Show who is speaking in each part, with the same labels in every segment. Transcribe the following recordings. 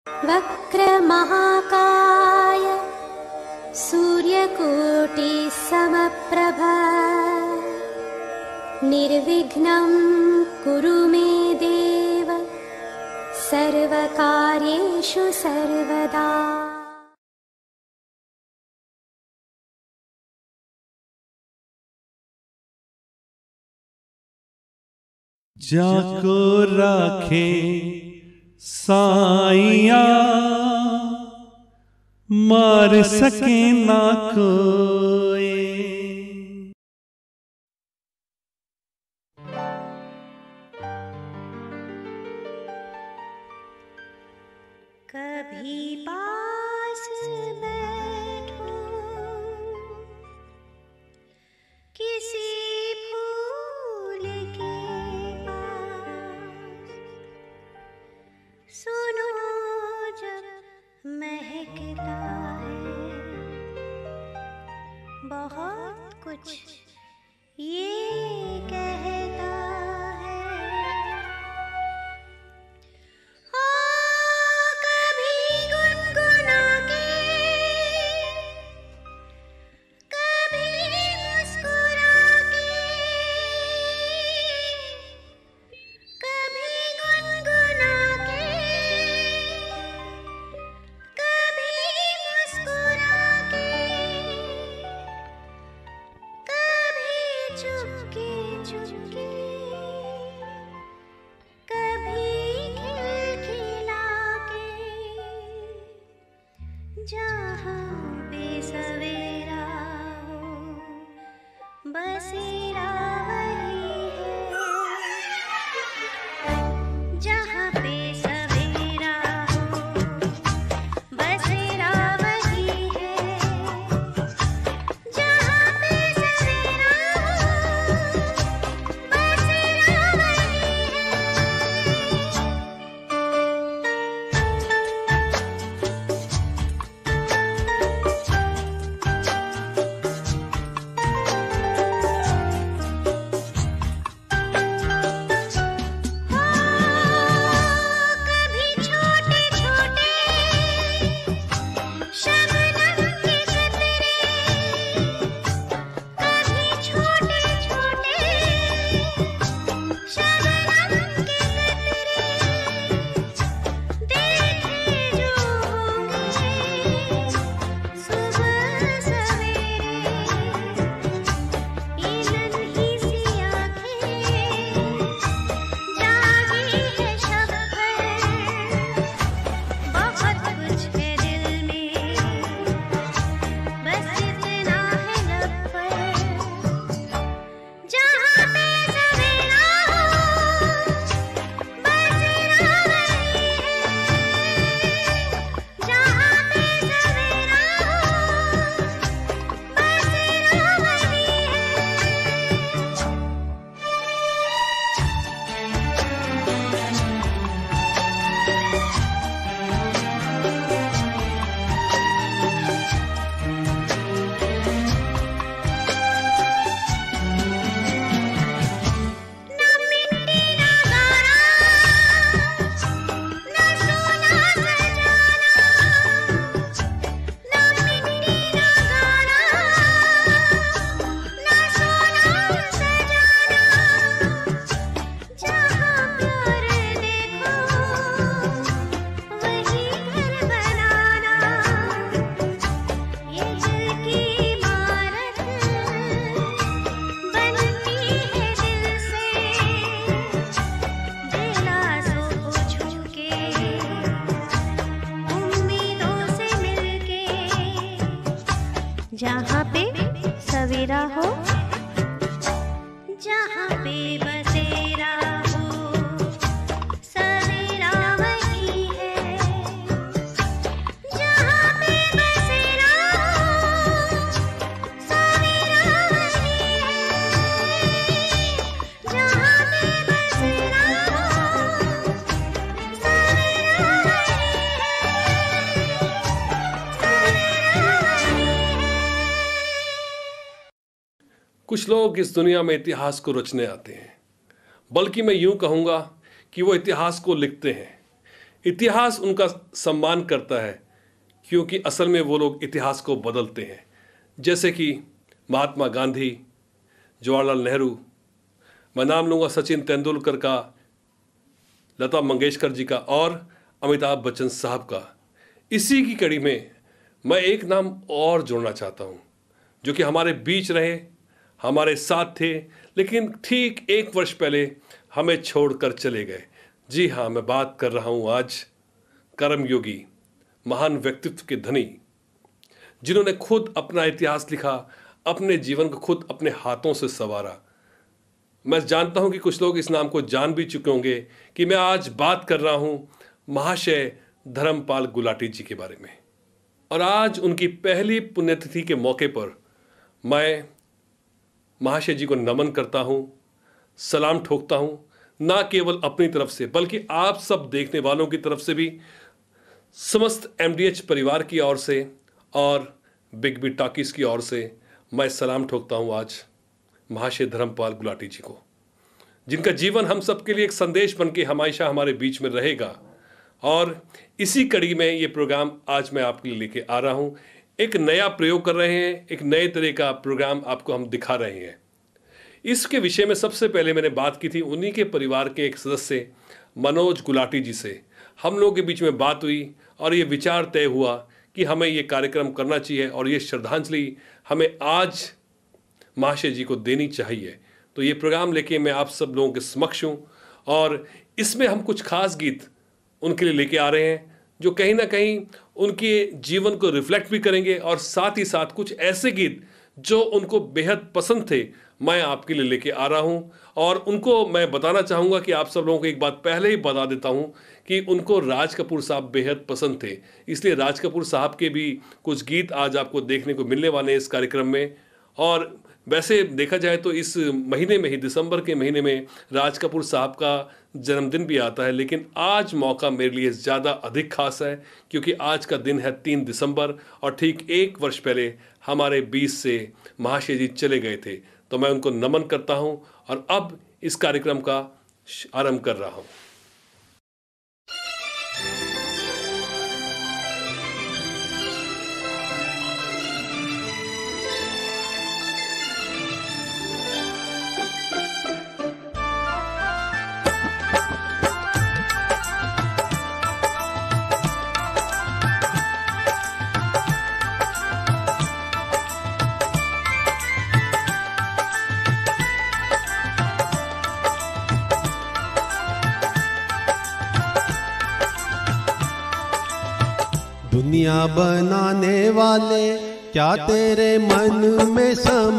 Speaker 1: वक्रमहाकाय सूर्यकोटिसमप्रभा निर्विघ्नं कुरु मे देव सर्वकार्येषु सर्वदा।
Speaker 2: जाको राखे साइया मार सके ना कोई।
Speaker 1: कभी पास बैठो किसी फूल के पास, सुनो जब महकता है बहुत कुछ ये कहता है। कभी गुनगुना के कभी मुस्कुरा के, कभी गुनगुना के कभी मुस्कुरा के, कभी चुपके चुपके कभी खिलखिला के, जहाँ पे सवेरा हो बसेरा वही है। जहाँ पे सवेरा हो बसेरा वही है। जहाँ पे सवेरा हो बसेरा वही कभी छोटे छोटे शबनम के कतरे, कभी छोटे छोटे शबनम के कतरे, देखे जो होंगे सुबह सवेरे। ये नन्ही सी आँखें जागी है शब भर, बहुत कुछ है दिल में बस इतना है लब पर। जहाँ पे सवेरा हो बसेरा वही है। जहाँ पे सवेरा हो बसेरा वही है। ना मिट्टी ना गाना, ना सोना सजाना, ना मिट्टी ना गाना, ना सोना सजाना। जहाँ प्यार देखो वही घर बनाना। ये दिल की इमारत बनती है दिल से, दिलासों को छू के उम्मीदों से मिलके। जहाँ पे सवेरा हो जहाँ पे बसेरा हो सवेरा वही है। जहाँ पे बसेरा हो सवेरा वही है। जहाँ पे बसेरा हो सवेरा वही है।
Speaker 3: कुछ लोग इस दुनिया में इतिहास को रचने आते हैं, बल्कि मैं यूं कहूँगा कि वो इतिहास को लिखते हैं। इतिहास उनका सम्मान करता है क्योंकि असल में वो लोग इतिहास को बदलते हैं। जैसे कि महात्मा गांधी, जवाहरलाल नेहरू, मैं नाम लूँगा सचिन तेंदुलकर का, लता मंगेशकर जी का और अमिताभ बच्चन साहब का। इसी की कड़ी में मैं एक नाम और जोड़ना चाहता हूँ जो कि हमारे बीच रहे, हमारे साथ थे, लेकिन ठीक 1 वर्ष पहले हमें छोड़कर चले गए। जी हाँ, मैं बात कर रहा हूँ आज कर्मयोगी, महान व्यक्तित्व के धनी, जिन्होंने खुद अपना इतिहास लिखा, अपने जीवन को खुद अपने हाथों से संवारा। मैं जानता हूं कि कुछ लोग इस नाम को जान भी चुके होंगे कि मैं आज बात कर रहा हूं महाशय धर्मपाल गुलाटी जी के बारे में। और आज उनकी पहली पुण्यतिथि के मौके पर मैं महाशय जी को नमन करता हूं, सलाम ठोकता हूं, ना केवल अपनी तरफ से बल्कि आप सब देखने वालों की तरफ से भी, समस्त एमडीएच परिवार की ओर से और बिग बी टॉकीज की ओर से मैं सलाम ठोकता हूं आज महाशय धर्मपाल गुलाटी जी को, जिनका जीवन हम सबके लिए एक संदेश बन के हमेशा हमारे बीच में रहेगा। और इसी कड़ी में ये प्रोग्राम आज मैं आपके लिए लेके आ रहा हूँ। एक नया प्रयोग कर रहे हैं, एक नए तरह का प्रोग्राम आपको हम दिखा रहे हैं। इसके विषय में सबसे पहले मैंने बात की थी उन्हीं के परिवार के एक सदस्य मनोज गुलाटी जी से। हम लोगों के बीच में बात हुई और ये विचार तय हुआ कि हमें ये कार्यक्रम करना चाहिए और ये श्रद्धांजलि हमें आज महाशय जी को देनी चाहिए। तो ये प्रोग्राम लेके मैं आप सब लोगों के समक्ष हूँ और इसमें हम कुछ खास गीत उनके लिए लेके आ रहे हैं जो कहीं ना कहीं उनके जीवन को रिफ्लेक्ट भी करेंगे और साथ ही साथ कुछ ऐसे गीत जो उनको बेहद पसंद थे मैं आपके लिए लेके आ रहा हूं। और उनको मैं बताना चाहूँगा कि आप सब लोगों को एक बात पहले ही बता देता हूं कि उनको राज कपूर साहब बेहद पसंद थे, इसलिए राज कपूर साहब के भी कुछ गीत आज आपको देखने को मिलने वाले हैं इस कार्यक्रम में। और वैसे देखा जाए तो इस महीने में ही, दिसंबर के महीने में राज कपूर साहब का जन्मदिन भी आता है, लेकिन आज मौका मेरे लिए ज़्यादा अधिक खास है क्योंकि आज का दिन है 3 दिसंबर और ठीक 1 वर्ष पहले हमारे बीच से महाशय जी चले गए थे। तो मैं उनको नमन करता हूं और अब इस कार्यक्रम का आरंभ कर रहा हूं।
Speaker 4: दुनिया बनाने वाले क्या तेरे मन में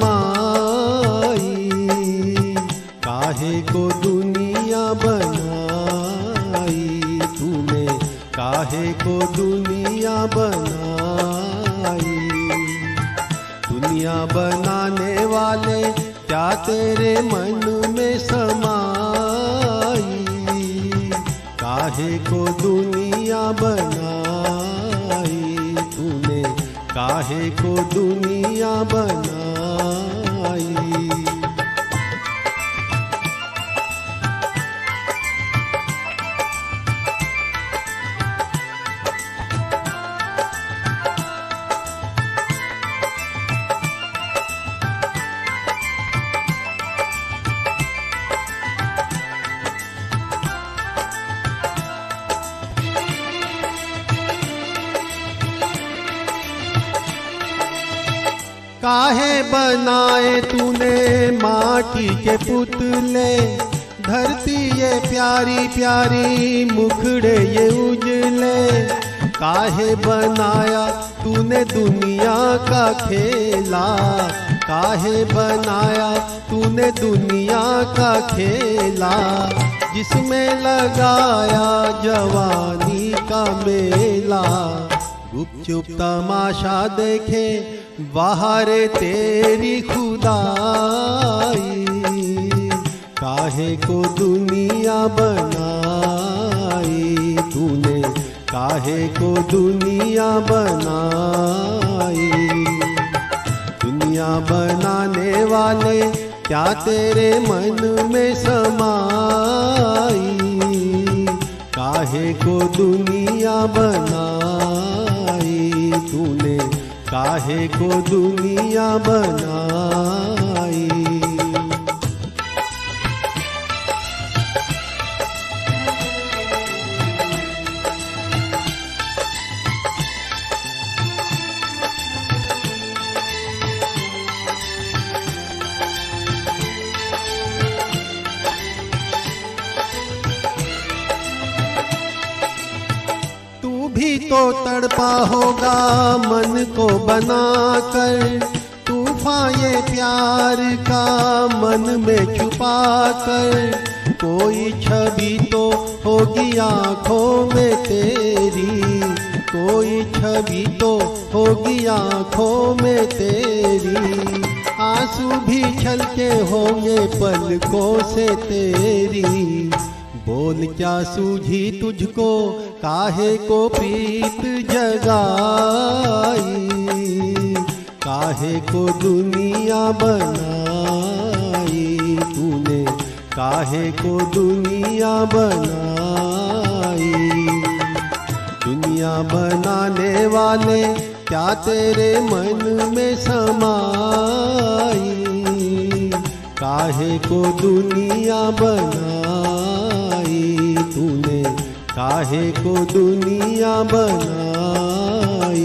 Speaker 4: समाई, काहे को दुनिया बनाई तूने, काहे को दुनिया बनाई। दुनिया बनाने वाले क्या तेरे मन में समाई, काहे को दुनिया बनाई तूने, काहे को दुनिया बनाई। काहे बनाए तूने माटी के पुतले, धरती ये प्यारी प्यारी मुखड़े ये उजले। काहे बनाया तूने दुनिया का खेला, काहे बनाया तूने दुनिया का खेला, जिसमें लगाया जवानी का मेला। गुपचुप तमाशा देखे बाहर तेरी खुदाई, काहे को दुनिया बनाई तूने, काहे को दुनिया बनाई। दुनिया बनाने वाले क्या तेरे मन में समाई, काहे को दुनिया बनाई, तूने काहे को दुनिया बनाई। भी तो तड़पा होगा मन को बनाकर, तूफान ये प्यार का मन में छुपा कर। कोई छवि तो होगी आँखों में तेरी, कोई छवि तो होगी आँखों में तेरी। आंसू भी छलके होंगे पलकों से तेरी। बोल क्या सूझी तुझको, काहे को प्रीत जगाई, काहे को दुनिया बनाई, तूने काहे को दुनिया बनाई। दुनिया बनाने वाले क्या तेरे मन में समाई, काहे को दुनिया बनाई, तूने काहे को दुनिया बनाई।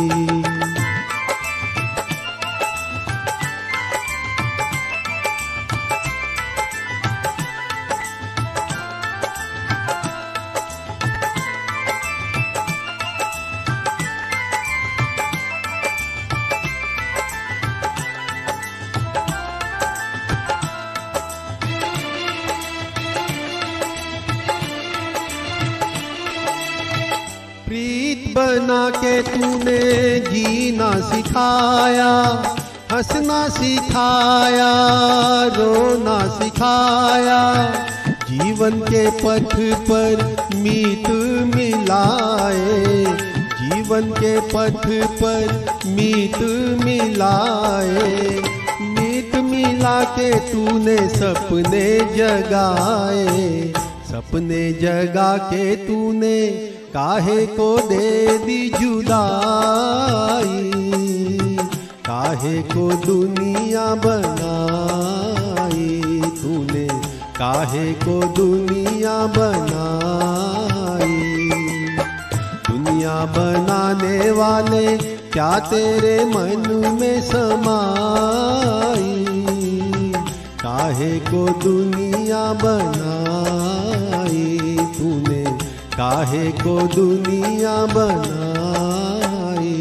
Speaker 4: प्रीत बना के तूने जीना सिखाया, हंसना सिखाया, रोना सिखाया। जीवन के पथ पर मीत मिलाए, जीवन के पथ पर मीत मिलाए। मीत मिला के तूने सपने जगाए, सपने जगा के तूने काहे को दे दी जुदाई, काहे को दुनिया बनाई, तूने काहे को दुनिया बनाई। दुनिया बनाने वाले क्या तेरे मन में समाई, काहे को दुनिया बनाई, तूने काहे को दुनिया बनाई।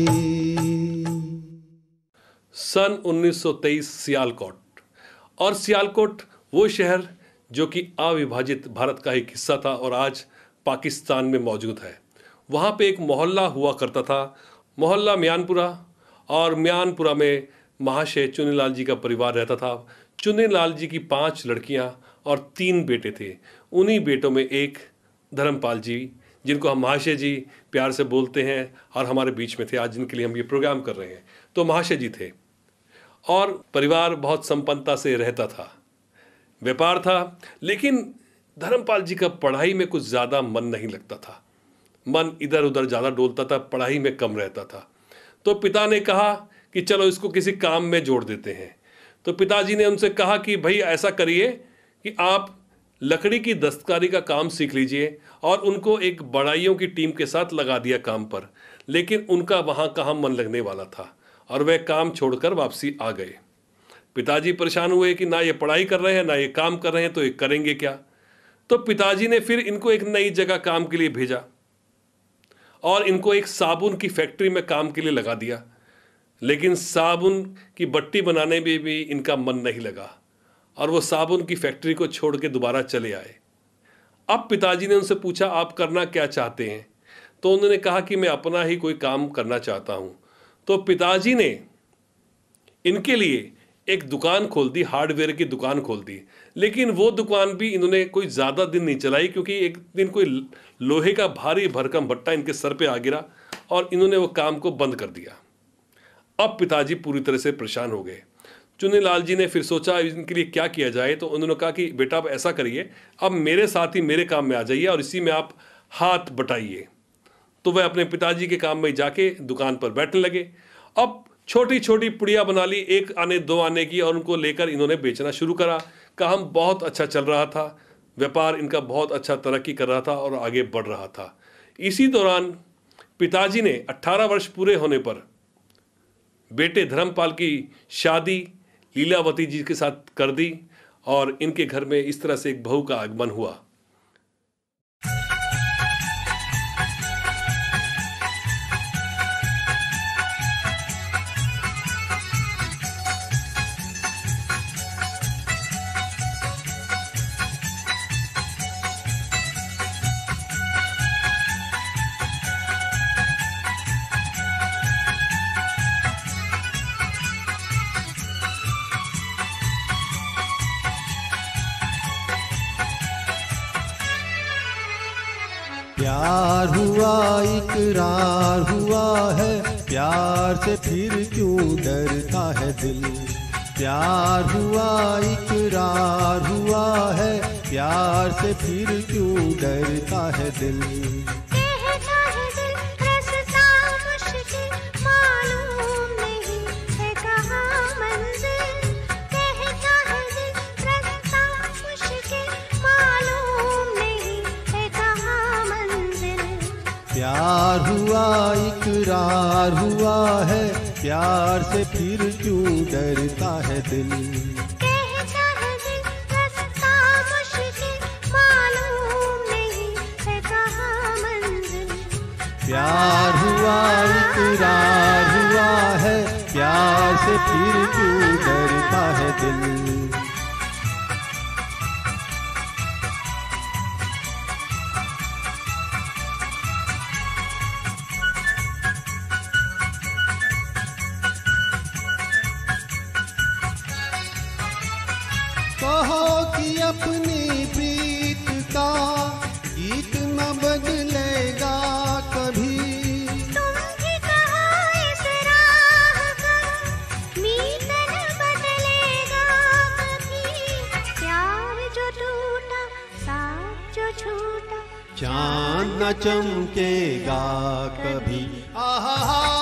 Speaker 3: सन 1923 सियालकोट। और सियालकोट वो शहर जो कि अविभाजित भारत का एक हिस्सा था और आज पाकिस्तान में मौजूद है। वहाँ पे एक मोहल्ला हुआ करता था, मोहल्ला म्यानपुरा, और म्यानपुरा में महाशय चुन्नीलाल जी का परिवार रहता था। चुन्नीलाल जी की 5 लड़कियाँ और 3 बेटे थे। उन्हीं बेटों में एक धर्मपाल जी, जिनको हम महाशय जी प्यार से बोलते हैं और हमारे बीच में थे आज, जिनके लिए हम ये प्रोग्राम कर रहे हैं, तो महाशय जी थे। और परिवार बहुत संपन्नता से रहता था, व्यापार था, लेकिन धर्मपाल जी का पढ़ाई में कुछ ज़्यादा मन नहीं लगता था। मन इधर उधर ज़्यादा डोलता था, पढ़ाई में कम रहता था। तो पिता ने कहा कि चलो इसको किसी काम में जोड़ देते हैं। तो पिताजी ने उनसे कहा कि भाई ऐसा करिए कि आप लकड़ी की दस्तकारी का काम सीख लीजिए, और उनको एक बढ़ाइयों की टीम के साथ लगा दिया काम पर। लेकिन उनका वहाँ कहाँ मन लगने वाला था और वह काम छोड़कर वापसी आ गए। पिताजी परेशान हुए कि ना ये पढ़ाई कर रहे हैं ना ये काम कर रहे हैं, तो ये करेंगे क्या। तो पिताजी ने फिर इनको एक नई जगह काम के लिए भेजा और इनको एक साबुन की फैक्ट्री में काम के लिए लगा दिया। लेकिन साबुन की बट्टी बनाने में भी इनका मन नहीं लगा और वो साबुन की फैक्ट्री को छोड़ के दोबारा चले आए। अब पिताजी ने उनसे पूछा आप करना क्या चाहते हैं, तो उन्होंने कहा कि मैं अपना ही कोई काम करना चाहता हूँ। तो पिताजी ने इनके लिए एक दुकान खोल दी, हार्डवेयर की दुकान खोल दी। लेकिन वो दुकान भी इन्होंने कोई ज़्यादा दिन नहीं चलाई, क्योंकि एक दिन कोई लोहे का भारी भरकम भट्टा इनके सर पे आ गिरा और इन्होंने वो काम को बंद कर दिया। अब पिताजी पूरी तरह से परेशान हो गए। चुन्नीलाल जी ने फिर सोचा इनके लिए क्या किया जाए। तो उन्होंने कहा कि बेटा आप ऐसा करिए, अब मेरे साथ ही मेरे काम में आ जाइए और इसी में आप हाथ बटाइए। तो वह अपने पिताजी के काम में जाके दुकान पर बैठने लगे। अब छोटी छोटी पुड़िया बना ली, 1 आने 2 आने की, और उनको लेकर इन्होंने बेचना शुरू करा। काम बहुत अच्छा चल रहा था, व्यापार इनका बहुत अच्छा तरक्की कर रहा था और आगे बढ़ रहा था। इसी दौरान पिताजी ने 18 वर्ष पूरे होने पर बेटे धर्मपाल की शादी लीलावती जी के साथ कर दी और इनके घर में इस तरह से एक बहू का आगमन हुआ।
Speaker 4: प्यार हुआ इकरार हुआ है, प्यार से फिर क्यों डरता है दिल। प्यार हुआ इकरार हुआ है, प्यार से फिर क्यों डरता है दिल।
Speaker 1: कहता है दिल रास्ता मुश्किल मालूम नहीं है कहाँ मंजिल। कहता है दिल रास्ता मुश्किल मालूम नहीं है कहाँ मंजिल।
Speaker 4: प्यार हुआ इकरार हुआ है, प्यार से फिर क्यों डरता है दिल।
Speaker 1: कहता है दिल रास्ता मुश्किल मालूम नहीं है कहाँ मंजिल।
Speaker 4: प्यार हुआ इकरार हुआ है, प्यार से फिर क्यों डरता है दिल। कहो कि अपनी प्रीत का गीत न बदलेगा कभी।
Speaker 1: तुम भी कहो इस राह का मीत न बदलेगा कभी। प्यार जो टूटा साथ जो छूटा
Speaker 4: चांद न चमकेगा कभी। आहा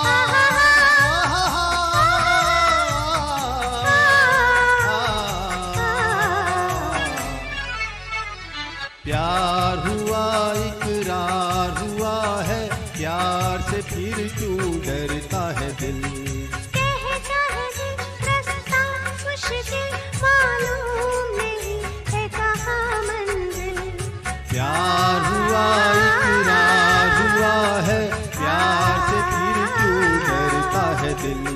Speaker 4: प्यार हुआ इकरार हुआ है, प्यार से फिर क्यों डरता है दिल।
Speaker 1: कहता है दिल रास्ता मुश्किल मालूम नहीं है कहाँ मंजिल।
Speaker 4: प्यार हुआ इकरार हुआ है, प्यार से फिर क्यों डरता है दिल।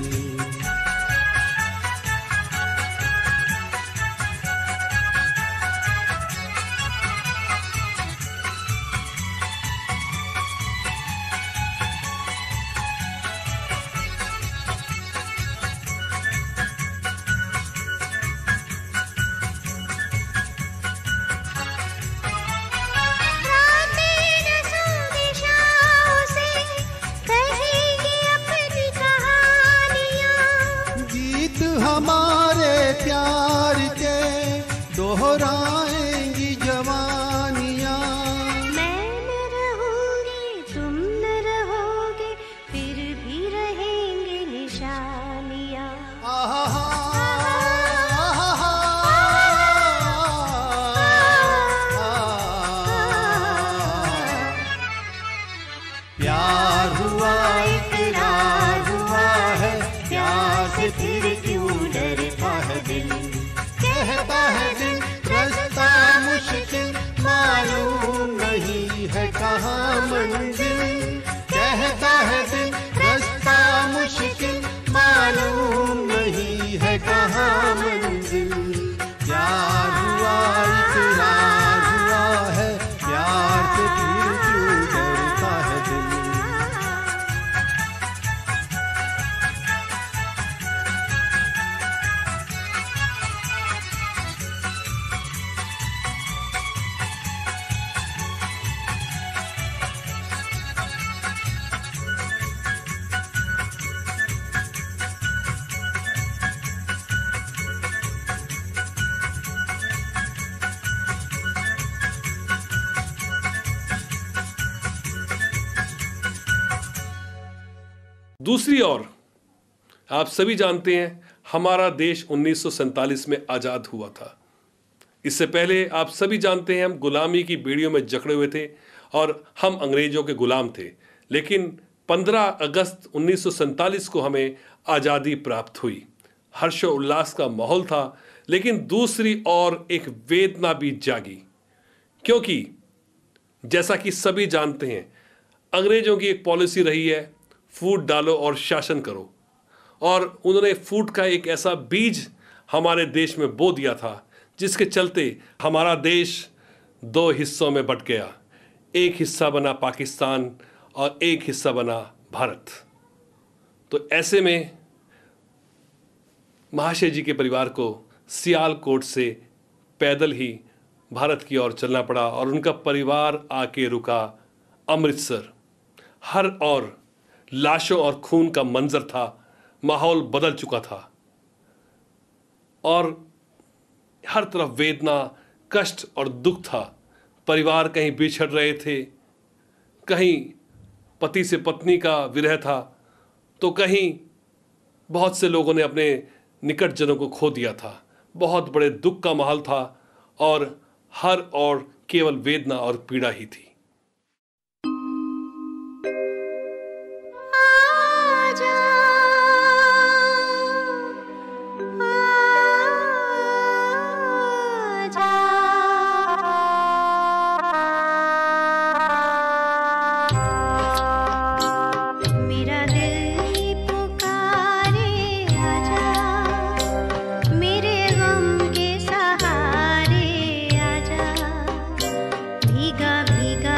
Speaker 4: हमारे प्यार के दोहराएंगी जवानियाँ।
Speaker 1: मैं न रहूंगी तुम न रहोगे फिर भी रहेंगे निशानियाँ।
Speaker 4: प्यार हुआ इकरार हुआ है, प्यार से फिर क्यों डरता है दिल। कहता है दिल रास्ता मुश्किल मालूम नहीं है कहाँ मंजिल। कहता है दिल रास्ता मुश्किल मालूम नहीं है कहाँ मंजिल। प्यार हुआ इकरार हुआ है, प्यार से फिर क्यों डरता है दिल।
Speaker 3: दूसरी ओर आप सभी जानते हैं हमारा देश 1947 में आज़ाद हुआ था। इससे पहले आप सभी जानते हैं हम गुलामी की बेड़ियों में जकड़े हुए थे और हम अंग्रेजों के गुलाम थे। लेकिन 15 अगस्त 1947 को हमें आज़ादी प्राप्त हुई। हर्षोल्लास का माहौल था, लेकिन दूसरी ओर एक वेदना भी जागी, क्योंकि जैसा कि सभी जानते हैं अंग्रेजों की एक पॉलिसी रही है, फूट डालो और शासन करो। और उन्होंने फूट का एक ऐसा बीज हमारे देश में बो दिया था जिसके चलते हमारा देश 2 हिस्सों में बंट गया। एक हिस्सा बना पाकिस्तान और एक हिस्सा बना भारत। तो ऐसे में महाशय जी के परिवार को सियालकोट से पैदल ही भारत की ओर चलना पड़ा और उनका परिवार आके रुका अमृतसर। हर ओर लाशों और खून का मंजर था, माहौल बदल चुका था और हर तरफ वेदना, कष्ट और दुख था। परिवार कहीं बिछड़ रहे थे, कहीं पति से पत्नी का विरह था, तो कहीं बहुत से लोगों ने अपने निकट जनों को खो दिया था। बहुत बड़े दुख का माहौल था और हर ओर केवल वेदना और पीड़ा ही थी।
Speaker 1: आजा आजा, मेरा दिल पुकारे आजा, मेरे गम के सहारे आजा, भीगा भीगा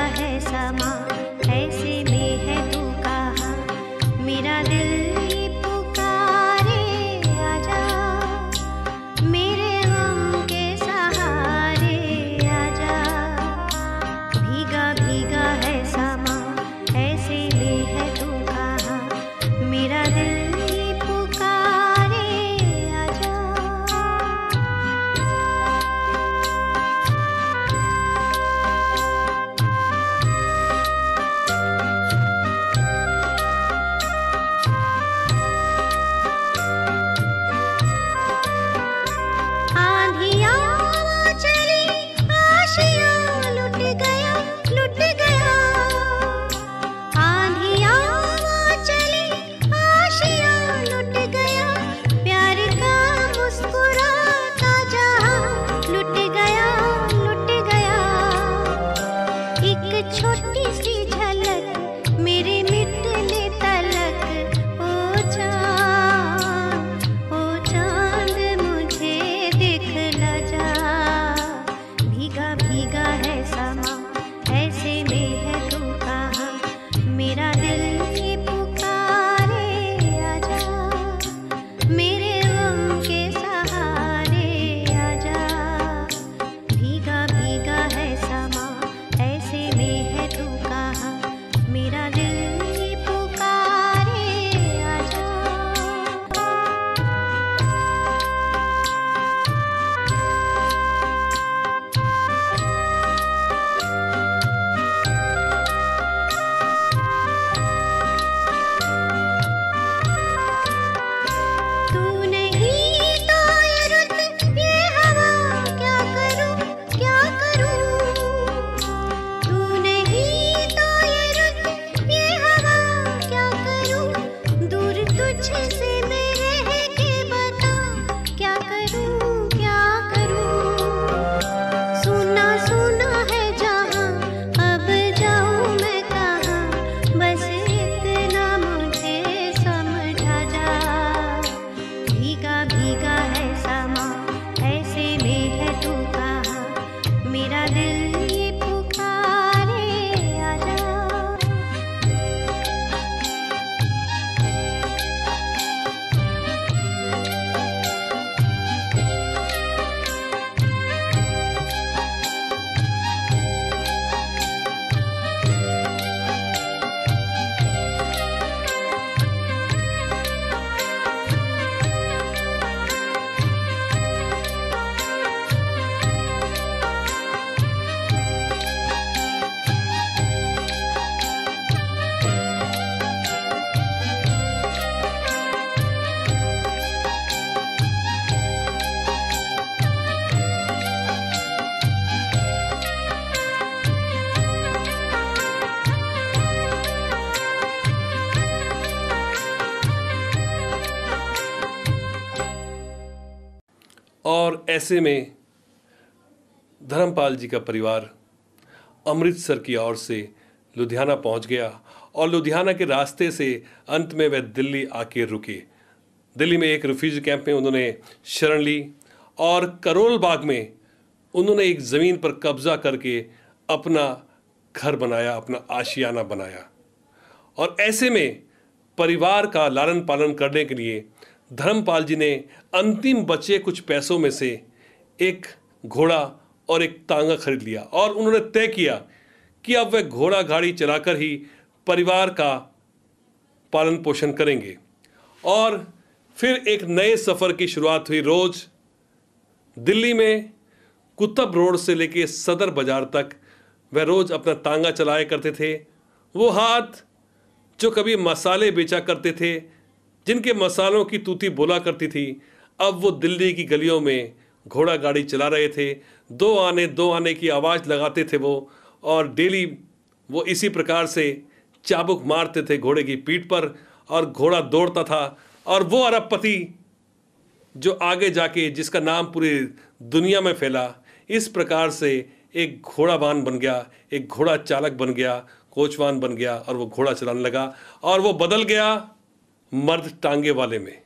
Speaker 3: और ऐसे में धर्मपाल जी का परिवार अमृतसर की ओर से लुधियाना पहुंच गया और लुधियाना के रास्ते से अंत में वह दिल्ली आके रुके। दिल्ली में एक रिफ्यूजी कैंप में उन्होंने शरण ली और करोल बाग में उन्होंने एक ज़मीन पर कब्जा करके अपना घर बनाया, अपना आशियाना बनाया। और ऐसे में परिवार का लालन पालन करने के लिए धर्मपाल जी ने अंतिम बचे कुछ पैसों में से एक घोड़ा और एक तांगा खरीद लिया और उन्होंने तय किया कि अब वह घोड़ा गाड़ी चलाकर ही परिवार का पालन पोषण करेंगे। और फिर एक नए सफ़र की शुरुआत हुई। रोज़ दिल्ली में कुतुब रोड से लेके सदर बाज़ार तक वह रोज़ अपना तांगा चलाया करते थे। वो हाथ जो कभी मसाले बेचा करते थे, जिनके मसालों की तूती बोला करती थी, अब वो दिल्ली की गलियों में घोड़ा गाड़ी चला रहे थे। दो आने की आवाज़ लगाते थे वो, और डेली वो इसी प्रकार से चाबुक मारते थे घोड़े की पीठ पर और घोड़ा दौड़ता था। और वो अरबपति जो आगे जाके जिसका नाम पूरी दुनिया में फैला, इस प्रकार से एक घोड़ावान बन गया, एक घोड़ा चालक बन गया, कोचवान बन गया और वो घोड़ा चलाने लगा और वो बदल गया मर्द टांगे वाले में।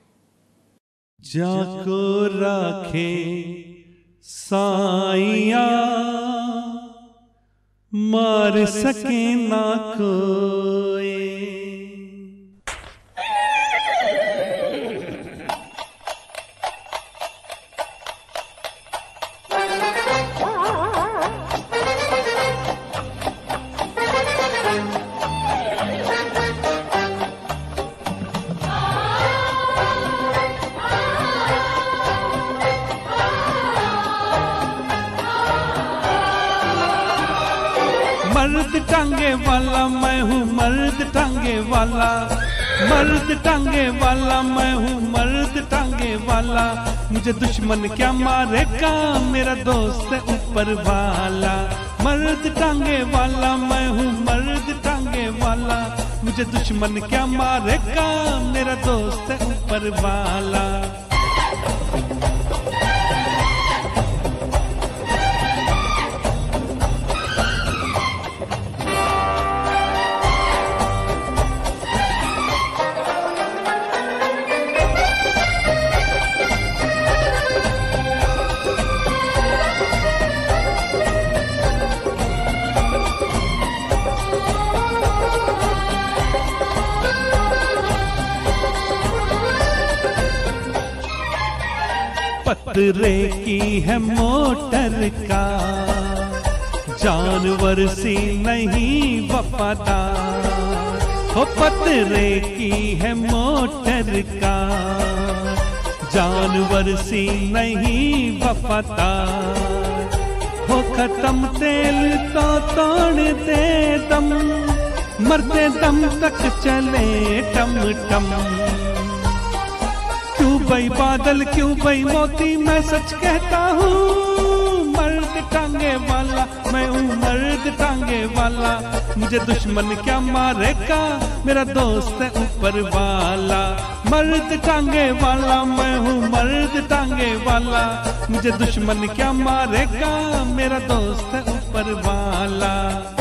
Speaker 2: जाको राखे साइया मार सके ना कोई। मर्द टांगे वाला मैं हूँ, मर्द टांगे वाला, मर्द टांगे वाला मैं हूँ, मर्द टांगे वाला। मुझे दुश्मन क्या मारेगा, मेरा दोस्त है ऊपर वाला। मर्द टांगे वाला मैं हूँ, मर्द टांगे वाला। मुझे दुश्मन क्या मारेगा, मेरा दोस्त है ऊपर वाला। पतरे की है मोटर का, जानवर सी नहीं वफादार। हो पतरे की है मोटर का, जानवर सी नहीं वफादार। हो खत्म तेल तो तोड़ दे दम, मरते दम तक चले टम टम। क्यों भाई बादल, क्यों भाई मोती, मैं सच कहता हूँ। मर्द टांगे वाला मैं हूँ, मर्द टांगे वाला। मुझे दुश्मन क्या मारेगा, मेरा दोस्त है ऊपर वाला। मर्द टांगे वाला मैं हूँ, मर्द टांगे वाला। मुझे दुश्मन क्या मारेगा, मेरा दोस्त है ऊपर वाला।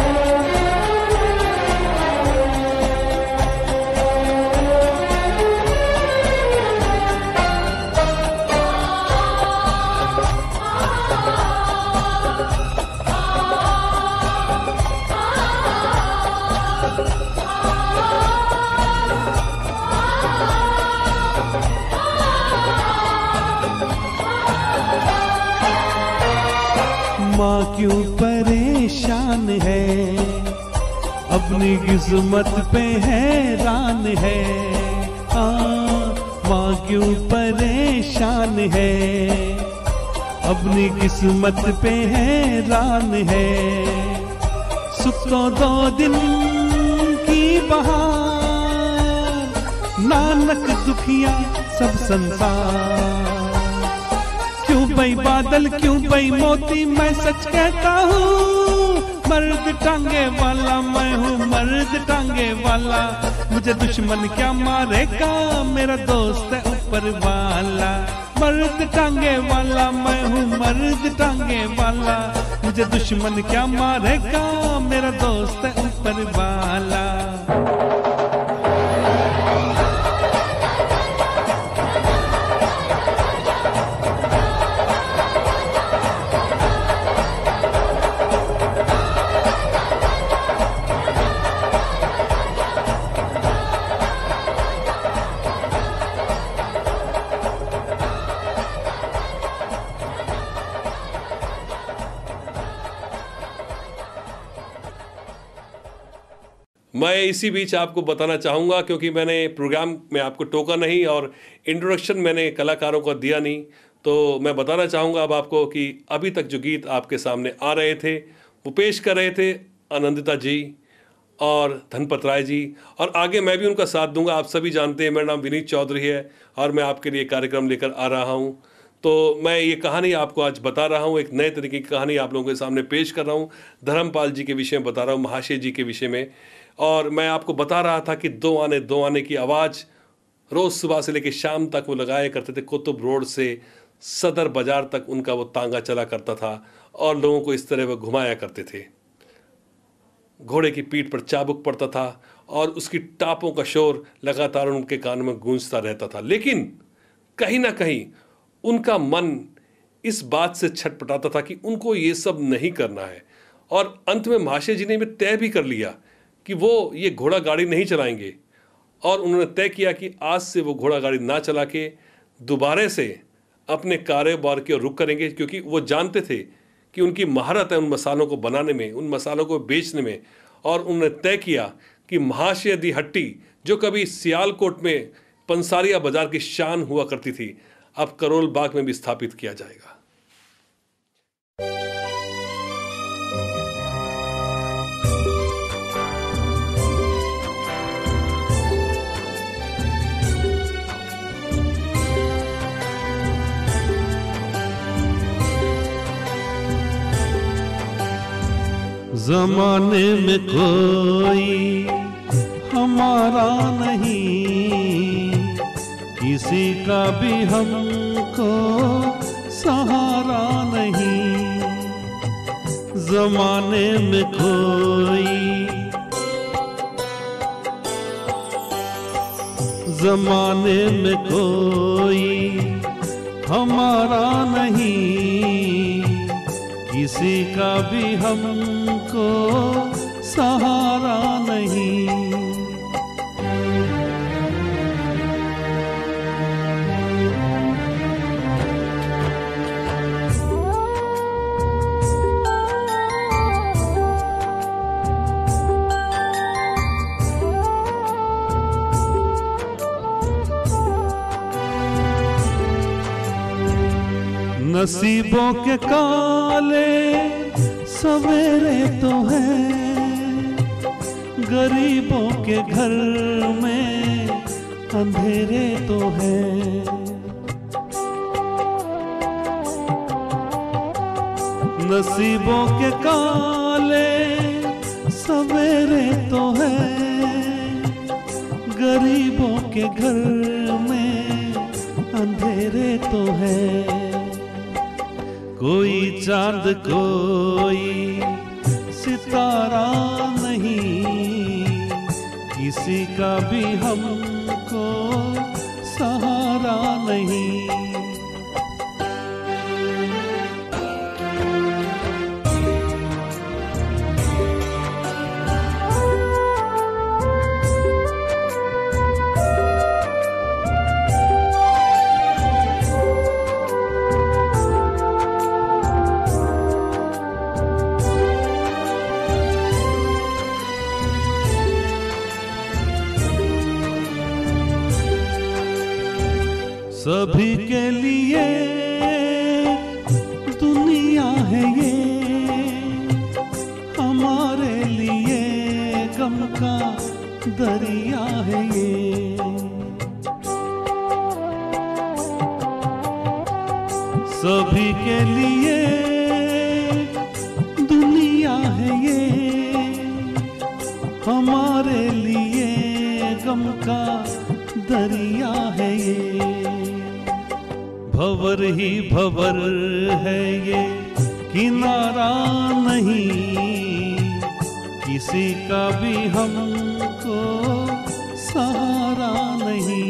Speaker 2: माँ क्यों परेशान है, अपनी किस्मत पे हैरान है। माँ क्यों परेशान है, अपनी किस्मत पे हैरान है। सुख तो 2 दिन की बहार, नानक दुखिया सब संसार। क्यों भाई बादल, क्यों भाई मोती, मैं सच कहता हूँ। मर्द टांगे वाला मैं हूँ, मर्द टांगे वाला। मुझे दुश्मन क्या मारेगा, मेरा दोस्त है ऊपर वाला। मर्द टांगे वाला मैं हूँ, मर्द टांगे वाला। मुझे दुश्मन क्या मारेगा, मेरा दोस्त है ऊपर वाला।
Speaker 3: मैं इसी बीच आपको बताना चाहूँगा, क्योंकि मैंने प्रोग्राम में आपको टोका नहीं और इंट्रोडक्शन मैंने कलाकारों को दिया नहीं, तो मैं बताना चाहूँगा अब आपको कि अभी तक जो गीत आपके सामने आ रहे थे वो पेश कर रहे थे आनंदिता जी और धनपत राय जी, और आगे मैं भी उनका साथ दूंगा। आप सभी जानते हैं मेरा नाम विनीत चौधरी है और मैं आपके लिए कार्यक्रम लेकर आ रहा हूँ। तो मैं ये कहानी आपको आज बता रहा हूँ, एक नए तरीके की कहानी आप लोगों के सामने पेश कर रहा हूँ। धर्मपाल जी के विषय में बता रहा हूँ, महाशय जी के विषय में। और मैं आपको बता रहा था कि दो आने की आवाज़ रोज़ सुबह से लेकर शाम तक वो लगाया करते थे। कुतुब रोड से सदर बाज़ार तक उनका वो तांगा चला करता था और लोगों को इस तरह वो घुमाया करते थे। घोड़े की पीठ पर चाबुक पड़ता था और उसकी टापों का शोर लगातार उनके कान में गूंजता रहता था। लेकिन कहीं ना कहीं उनका मन इस बात से छटपटाता था कि उनको ये सब नहीं करना है। और अंत में महाशय जी ने भी तय भी कर लिया कि वो ये घोड़ा गाड़ी नहीं चलाएंगे, और उन्होंने तय किया कि आज से वो घोड़ा गाड़ी ना चला के दोबारा से अपने कारोबार की ओर रुख करेंगे, क्योंकि वो जानते थे कि उनकी महारत है उन मसालों को बनाने में, उन मसालों को बेचने में। और उन्होंने तय किया कि महाशय दी हट्टी, जो कभी सियालकोट में पंसारिया बाजार की शान हुआ करती थी, अब करोल बाग में भी स्थापित किया जाएगा।
Speaker 2: ज़माने में कोई हमारा नहीं, किसी का भी हमको सहारा नहीं। ज़माने में कोई, ज़माने में कोई हमारा नहीं, किसी का भी हमको सहारा नहीं। नसीबों के काले सवेरे तो हैं, गरीबों के घर में अंधेरे तो हैं। नसीबों के काले सवेरे तो हैं, गरीबों के घर में अंधेरे तो हैं। कोई चांद कोई सितारा नहीं, किसी का भी हमको सहारा नहीं। सभी के लिए दुनिया है ये, हमारे लिए गम का दरिया है ये। सभी के लिए दुनिया है ये, हमारे लिए गम का दरिया है ये। भंवर ही भंवर है ये, किनारा नहीं किसी का भी हमको सहारा नहीं।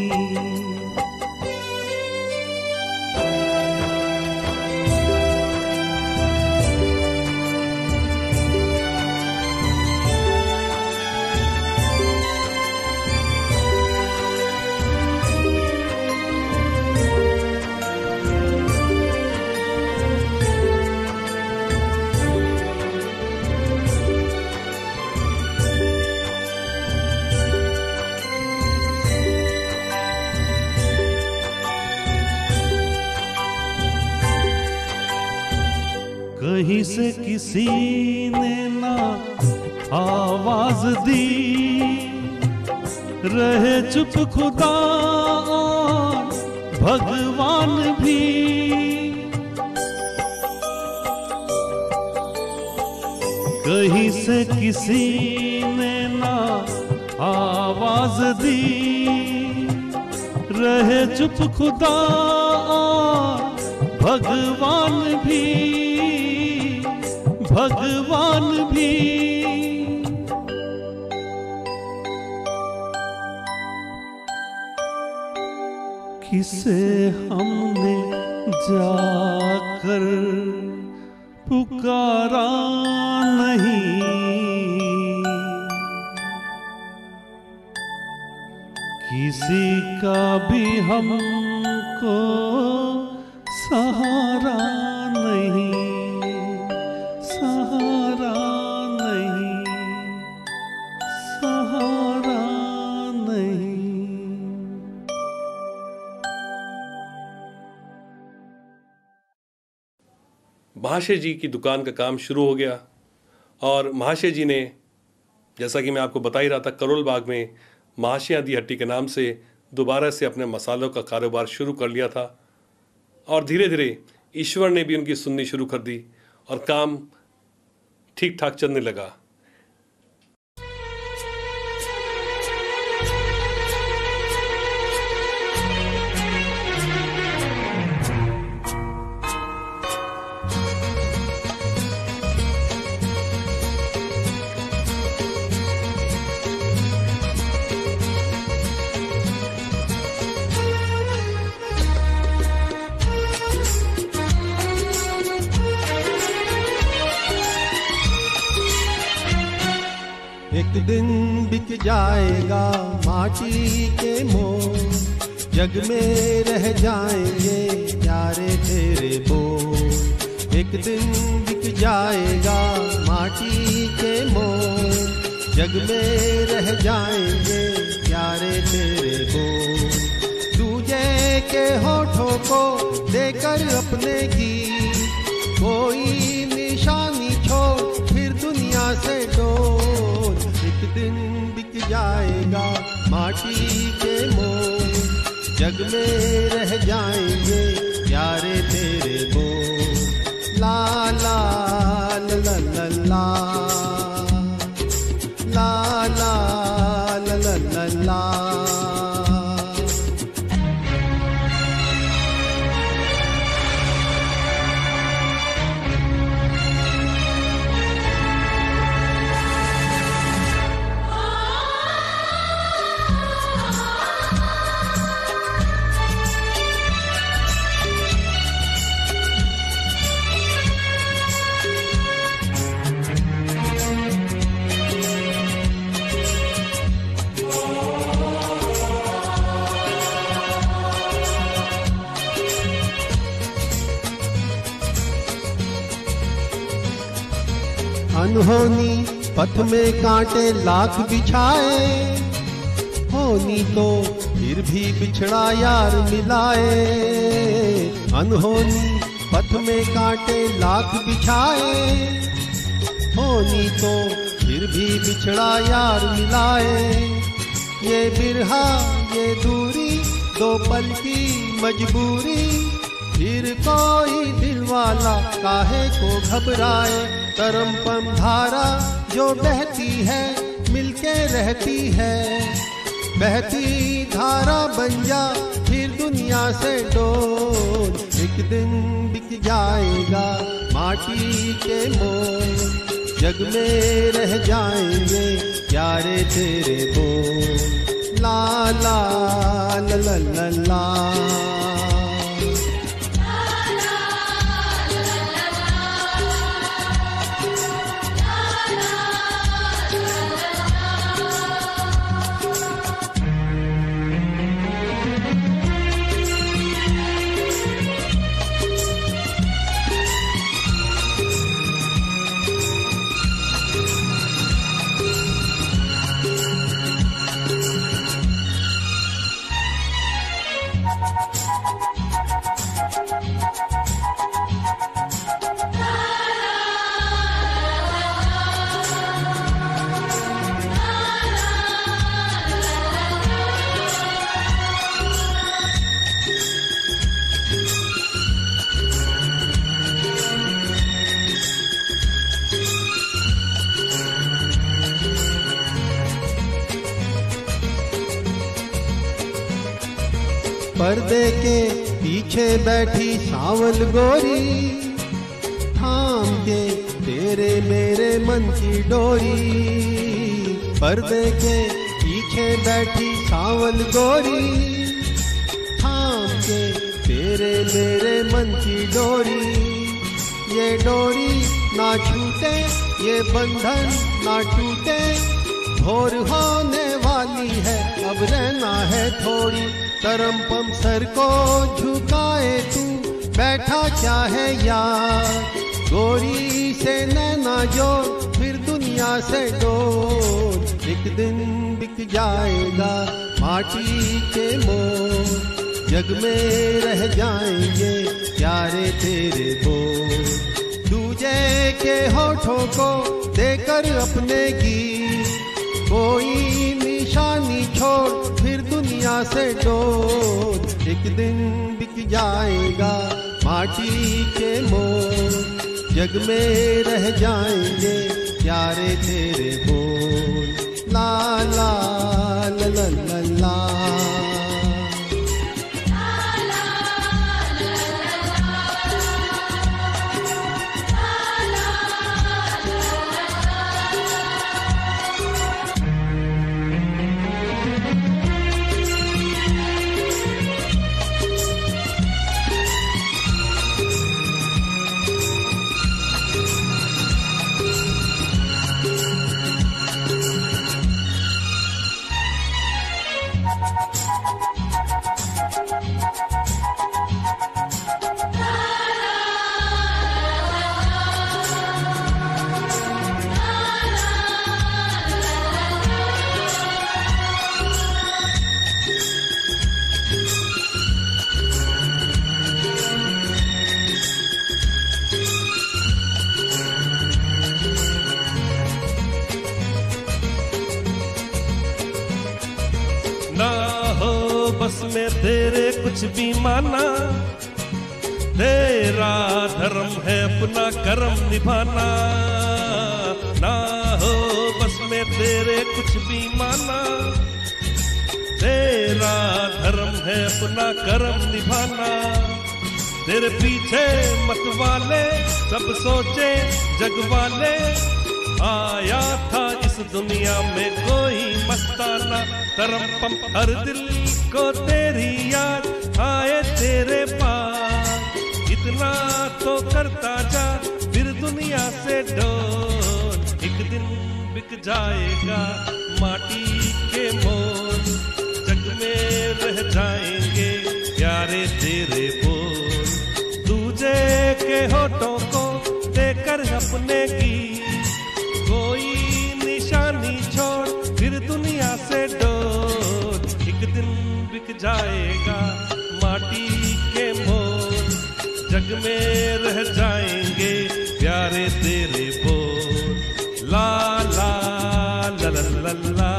Speaker 2: कहीं से किसी ने ना आवाज दी, रहे चुप खुदा और भगवान भी। कहीं से किसी ने ना आवाज दी, रहे चुप खुदा और भगवान भी, भगवान भी। किसे हमने जाकर पुकारा नहीं, किसी का भी हमको सहारा नहीं, सहारा नहीं, सहारा नहीं।
Speaker 3: महाशय जी की दुकान का काम शुरू हो गया और महाशय जी ने, जैसा कि मैं आपको बता ही रहा था, करोल बाग में महाशया दी हट्टी के नाम से दोबारा से अपने मसालों का कारोबार शुरू कर लिया था। और धीरे धीरे ईश्वर ने भी उनकी सुननी शुरू कर दी और काम ठीक ठाक चलने लगा।
Speaker 4: एक दिन बिक जाएगा माटी के मोल, जग में रह जाएंगे प्यारे तेरे बोल। एक दिन बिक जाएगा माटी के मोल, जग में रह जाएंगे प्यारे तेरे बोल। दूजे के होठों को देकर अपने की कोई निशानी छोड़ फिर दुनिया से डोल। एक दिन बिक जाएगा माटी के मोल, जग में रह जाएंगे प्यारे तेरे बोल। ला ला ला ला ला ला ला ला ला ला। अनहोनी पथ में कांटे लाख बिछाए, होनी तो फिर भी बिछड़ा यार मिलाए। अनहोनी पथ में कांटे लाख बिछाए, होनी तो फिर भी बिछड़ा यार मिलाए। ये बिरहा ये दूरी दो पल की मजबूरी, फिर कोई दिल वाला काहे को घबराए। तरम धारा जो बहती है मिलके रहती है, बहती धारा बन जा फिर दुनिया से डोल, एक दिन बिक जाएगा माटी के मोल, जग में रह जाएंगे प्यारे तेरे बोल, ला ला ला ला ला ला। पर्दे के पीछे बैठी सांवल गोरी, थाम के तेरे मेरे मन की डोरी, पर्दे के पीछे बैठी सांवल गोरी, थाम के तेरे मेरे मन की डोरी, ये डोरी ना छूटे ये बंधन ना टूटे, भोर होने वाली है अब रहना है थोड़ी, तरम पम सर को झुकाए तू बैठा क्या है यार, गोरी से नैना जो फिर दुनिया से डोल, एक दिन बिक जाएगा माटी के मोल, जग में रह जाएंगे प्यारे तेरे बोल, दूजे के होठों को देकर अपने गीत, कोई निशानी छोड़ फिर दुनिया से डोल, एक दिन बिक जाएगा माटी के मोल, जग में रह जाएंगे प्यारे तेरे बोल, ला ला ला ला ला ला।
Speaker 2: बस में तेरे कुछ भी माना, तेरा धर्म है अपना कर्म निभाना, ना हो बस में तेरे कुछ भी माना, तेरा धर्म है अपना कर्म निभाना, तेरे पीछे मत वाले सब सोचे जग वाले, आया था इस दुनिया में कोई मस्ताना, तरम पम हर दिल को तेरी याद आए तेरे पास, इतना तो करता जा फिर दुनिया से डोल, एक दिन बिक जाएगा माटी के मोल, जग में रह जाएंगे प्यारे तेरे बोल, दूजे के होठों को देकर अपने गीत, कोई निशानी छोड़ फिर दुनिया से डोल, एक दिन बिक जाएगा माटी के मोल, जग में रह जाएंगे प्यारे तेरे बोल, ला ला ला ला ला ला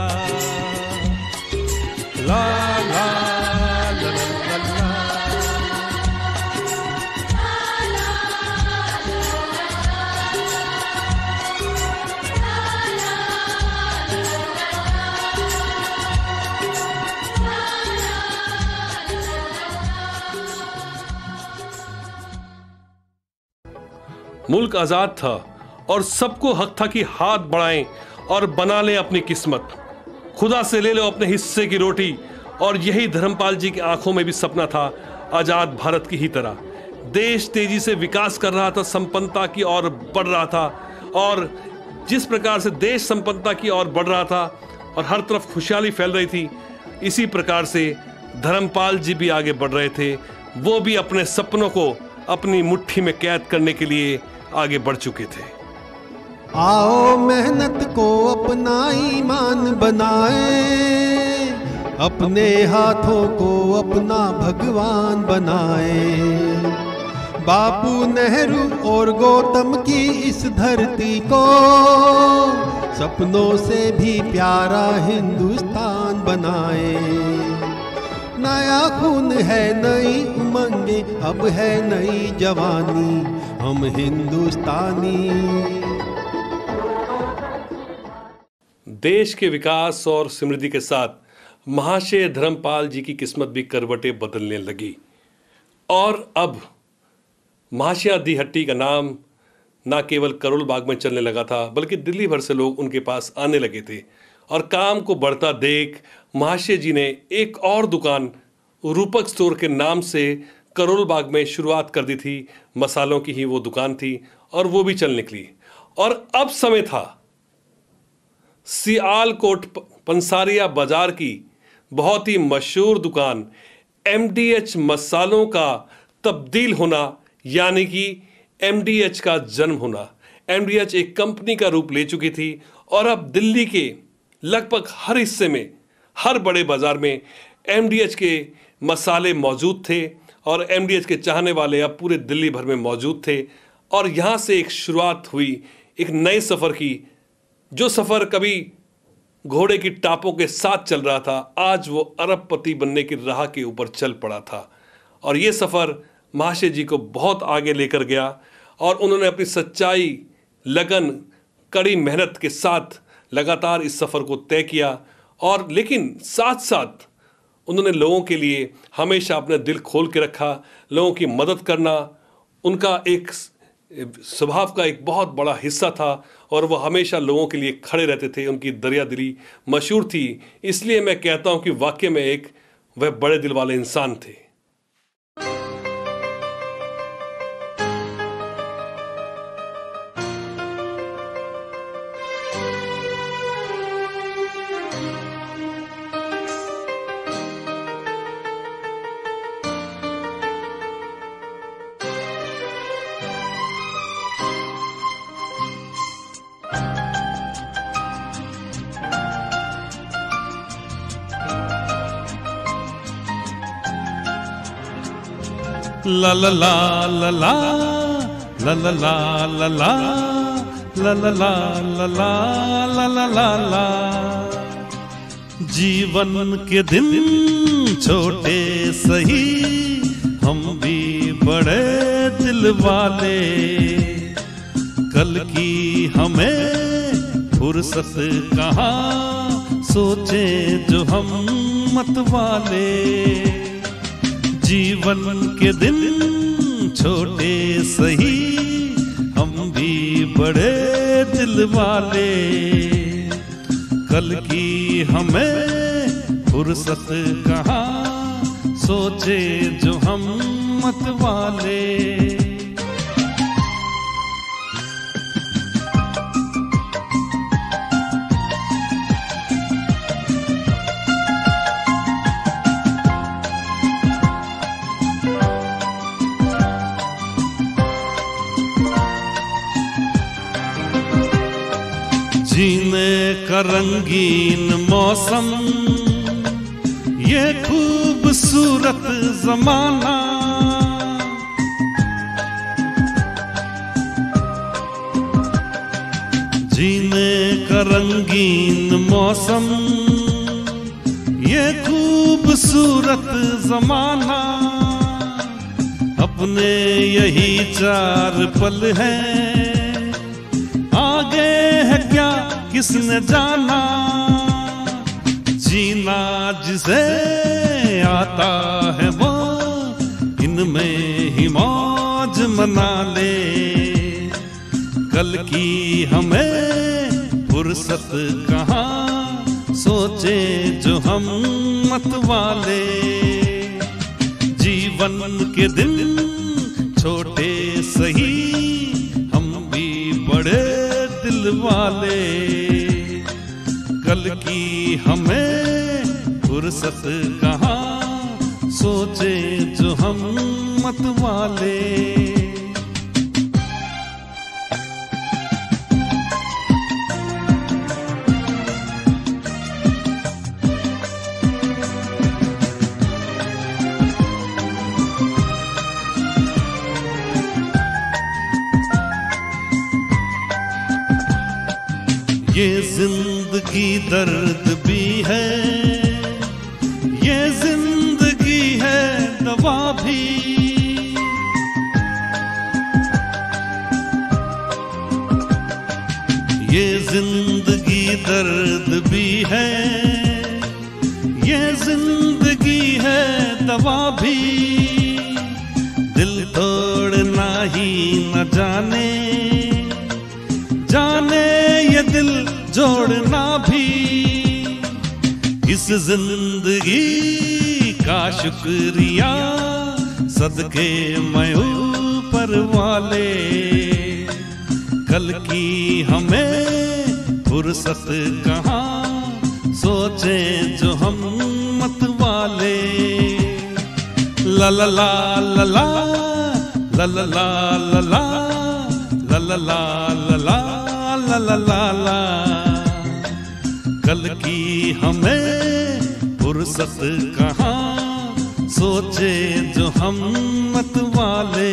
Speaker 2: ला ला ला ला ला।
Speaker 3: मुल्क आज़ाद था और सबको हक था कि हाथ बढ़ाएं और बना लें अपनी किस्मत, खुदा से ले लो अपने हिस्से की रोटी। और यही धर्मपाल जी की आंखों में भी सपना था, आज़ाद भारत की ही तरह। देश तेजी से विकास कर रहा था, संपन्नता की ओर बढ़ रहा था, और जिस प्रकार से देश संपन्नता की ओर बढ़ रहा था और हर तरफ खुशहाली फैल रही थी, इसी प्रकार से धर्मपाल जी भी आगे बढ़ रहे थे। वो भी अपने सपनों को अपनी मुट्ठी में कैद करने के लिए आगे बढ़ चुके थे।
Speaker 4: आओ मेहनत को अपना ईमान बनाए, अपने हाथों को अपना भगवान बनाए। बापू नेहरू और गौतम की इस धरती को सपनों से भी प्यारा हिंदुस्तान बनाए। नया खून है, नई उमंगे, अब है नई जवानी, हम हिंदुस्तानी।
Speaker 3: देश के विकास और समृद्धि के साथ महाशय धर्मपाल जी की किस्मत भी करवटें बदलने लगी, और अब महाशया दी हट्टी का नाम ना केवल करोल बाग में चलने लगा था, बल्कि दिल्ली भर से लोग उनके पास आने लगे थे। और काम को बढ़ता देख महाशय जी ने एक और दुकान रूपक स्टोर के नाम से करोल बाग में शुरुआत कर दी थी। मसालों की ही वो दुकान थी और वो भी चल निकली। और अब समय था सियालकोट पंसारिया बाजार की बहुत ही मशहूर दुकान MDH मसालों का तब्दील होना, यानी कि MDH का जन्म होना। MDH एक कंपनी का रूप ले चुकी थी और अब दिल्ली के लगभग हर हिस्से में, हर बड़े बाजार में MDH के मसाले मौजूद थे, और MDH के चाहने वाले अब पूरे दिल्ली भर में मौजूद थे। और यहाँ से एक शुरुआत हुई एक नए सफ़र की, जो सफ़र कभी घोड़े की टापों के साथ चल रहा था, आज वो अरबपति बनने की राह के ऊपर चल पड़ा था। और ये सफ़र महाशय जी को बहुत आगे लेकर गया, और उन्होंने अपनी सच्चाई, लगन, कड़ी मेहनत के साथ लगातार इस सफ़र को तय किया। और लेकिन साथ साथ उन्होंने लोगों के लिए हमेशा अपना दिल खोल के रखा। लोगों की मदद करना उनका एक स्वभाव का एक बहुत बड़ा हिस्सा था, और वो हमेशा लोगों के लिए खड़े रहते थे। उनकी दरियादिली मशहूर थी। इसलिए मैं कहता हूँ कि वाकई में वह बड़े दिल वाले इंसान थे।
Speaker 2: ला ला ला ला ला ला ला ला ला ला ला ला ला ला ला ला ला। जीवन के दिन छोटे सही, हम भी बड़े दिल वाले। कल की हमें फुर्सत कहाँ, सोचे जो हम मत वाले। जीवन के दिन छोटे सही, हम भी बड़े दिल वाले। कल की हमें फुर्सत कहाँ, सोचे जो हम मत वाले। जीने का रंगीन मौसम, ये खूबसूरत जमाना। जीने का रंगीन मौसम, ये खूबसूरत जमाना। अपने यही 4 पल हैं, आगे है क्या किसने जाना। जीना जिसे आता है वो, इनमें ही मौज मना ले। की हमें फुर्सत कहाँ, सोचे जो हम मत वाले। जीवन के दिन छोटे सही, हम भी बड़े दिल वाले। कल की हमें फुर्सत कहाँ, सोचे जो हम मत वाले। ये जिंदगी दर्द भी है, ये जिंदगी है दवा भी। ये जिंदगी दर्द भी है, ये जिंदगी है दवा भी। दिल तोड़ना ही न जाने, जाने ये दिल जोड़ना भी। इस जिंदगी का शुक्रिया सदके मैं ऊपर वाले। कल की हमें फुर्सत कहाँ, सोचे जो हम मत वाले। ला ला ला ला ला ला ला ला ला ला ला ला ला ला ला ला। कल की हमें फुर्सत कहाँ, सोचे जो हम मत वाले।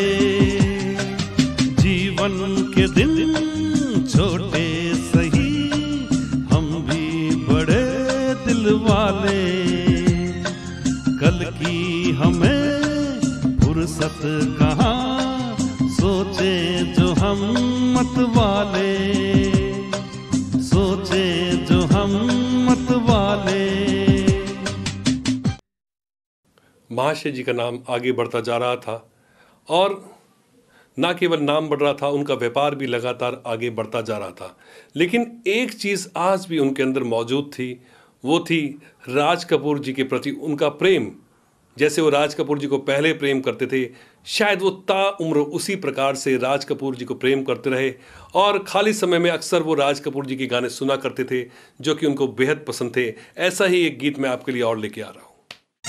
Speaker 2: जीवन के दिन छोटे सही, हम भी बड़े दिल वाले। कल की हमें फुर्सत कहाँ, सोचे जो हम मत वाले। सोचे जो हम मत वाले।
Speaker 3: महाशय जी का नाम आगे बढ़ता जा रहा था और ना केवल नाम बढ़ रहा था, उनका व्यापार भी लगातार आगे बढ़ता जा रहा था। लेकिन एक चीज़ आज भी उनके अंदर मौजूद थी, वो थी राज कपूर जी के प्रति उनका प्रेम। जैसे वो राज कपूर जी को पहले प्रेम करते थे, शायद वो ताउम्र उसी प्रकार से राज कपूर जी को प्रेम करते रहे। और खाली समय में अक्सर वो राज कपूर जी के गाने सुना करते थे, जो कि उनको बेहद पसंद थे। ऐसा ही एक गीत मैं आपके लिए और लेके आ रहा हूँ।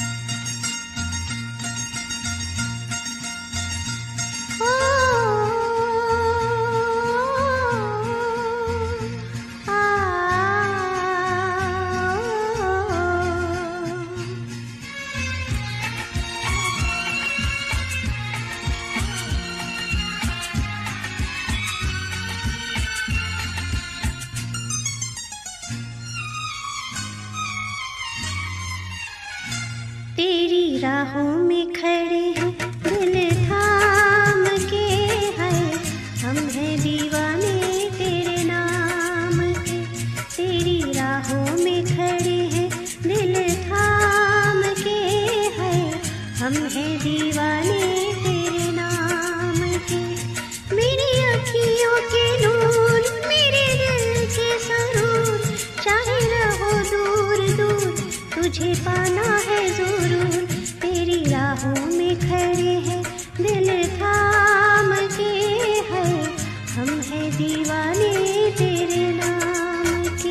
Speaker 1: तेरी राहों में खड़े हैं दिल थाम के, है हम हैं दीवाने तेरे नाम के। तेरी राहों में खड़े हैं दिल थाम के, है हम हैं दीवाने तेरे नाम के। मेरी अखियों के नूर, मेरे दिल के सरूर, चाहे रहो दूर दूर तुझे पाना है जरूर। तेरी राहों में खड़े हैं दिल थाम के, है हम हैं दीवाने तेरे नाम के।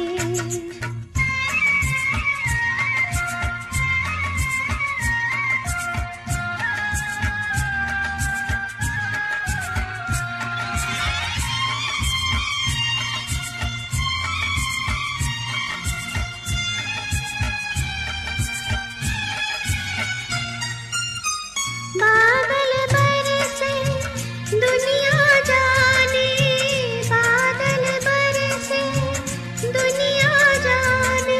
Speaker 1: बादल बरसे दुनिया जाने, बादल बरसे दुनिया जाने,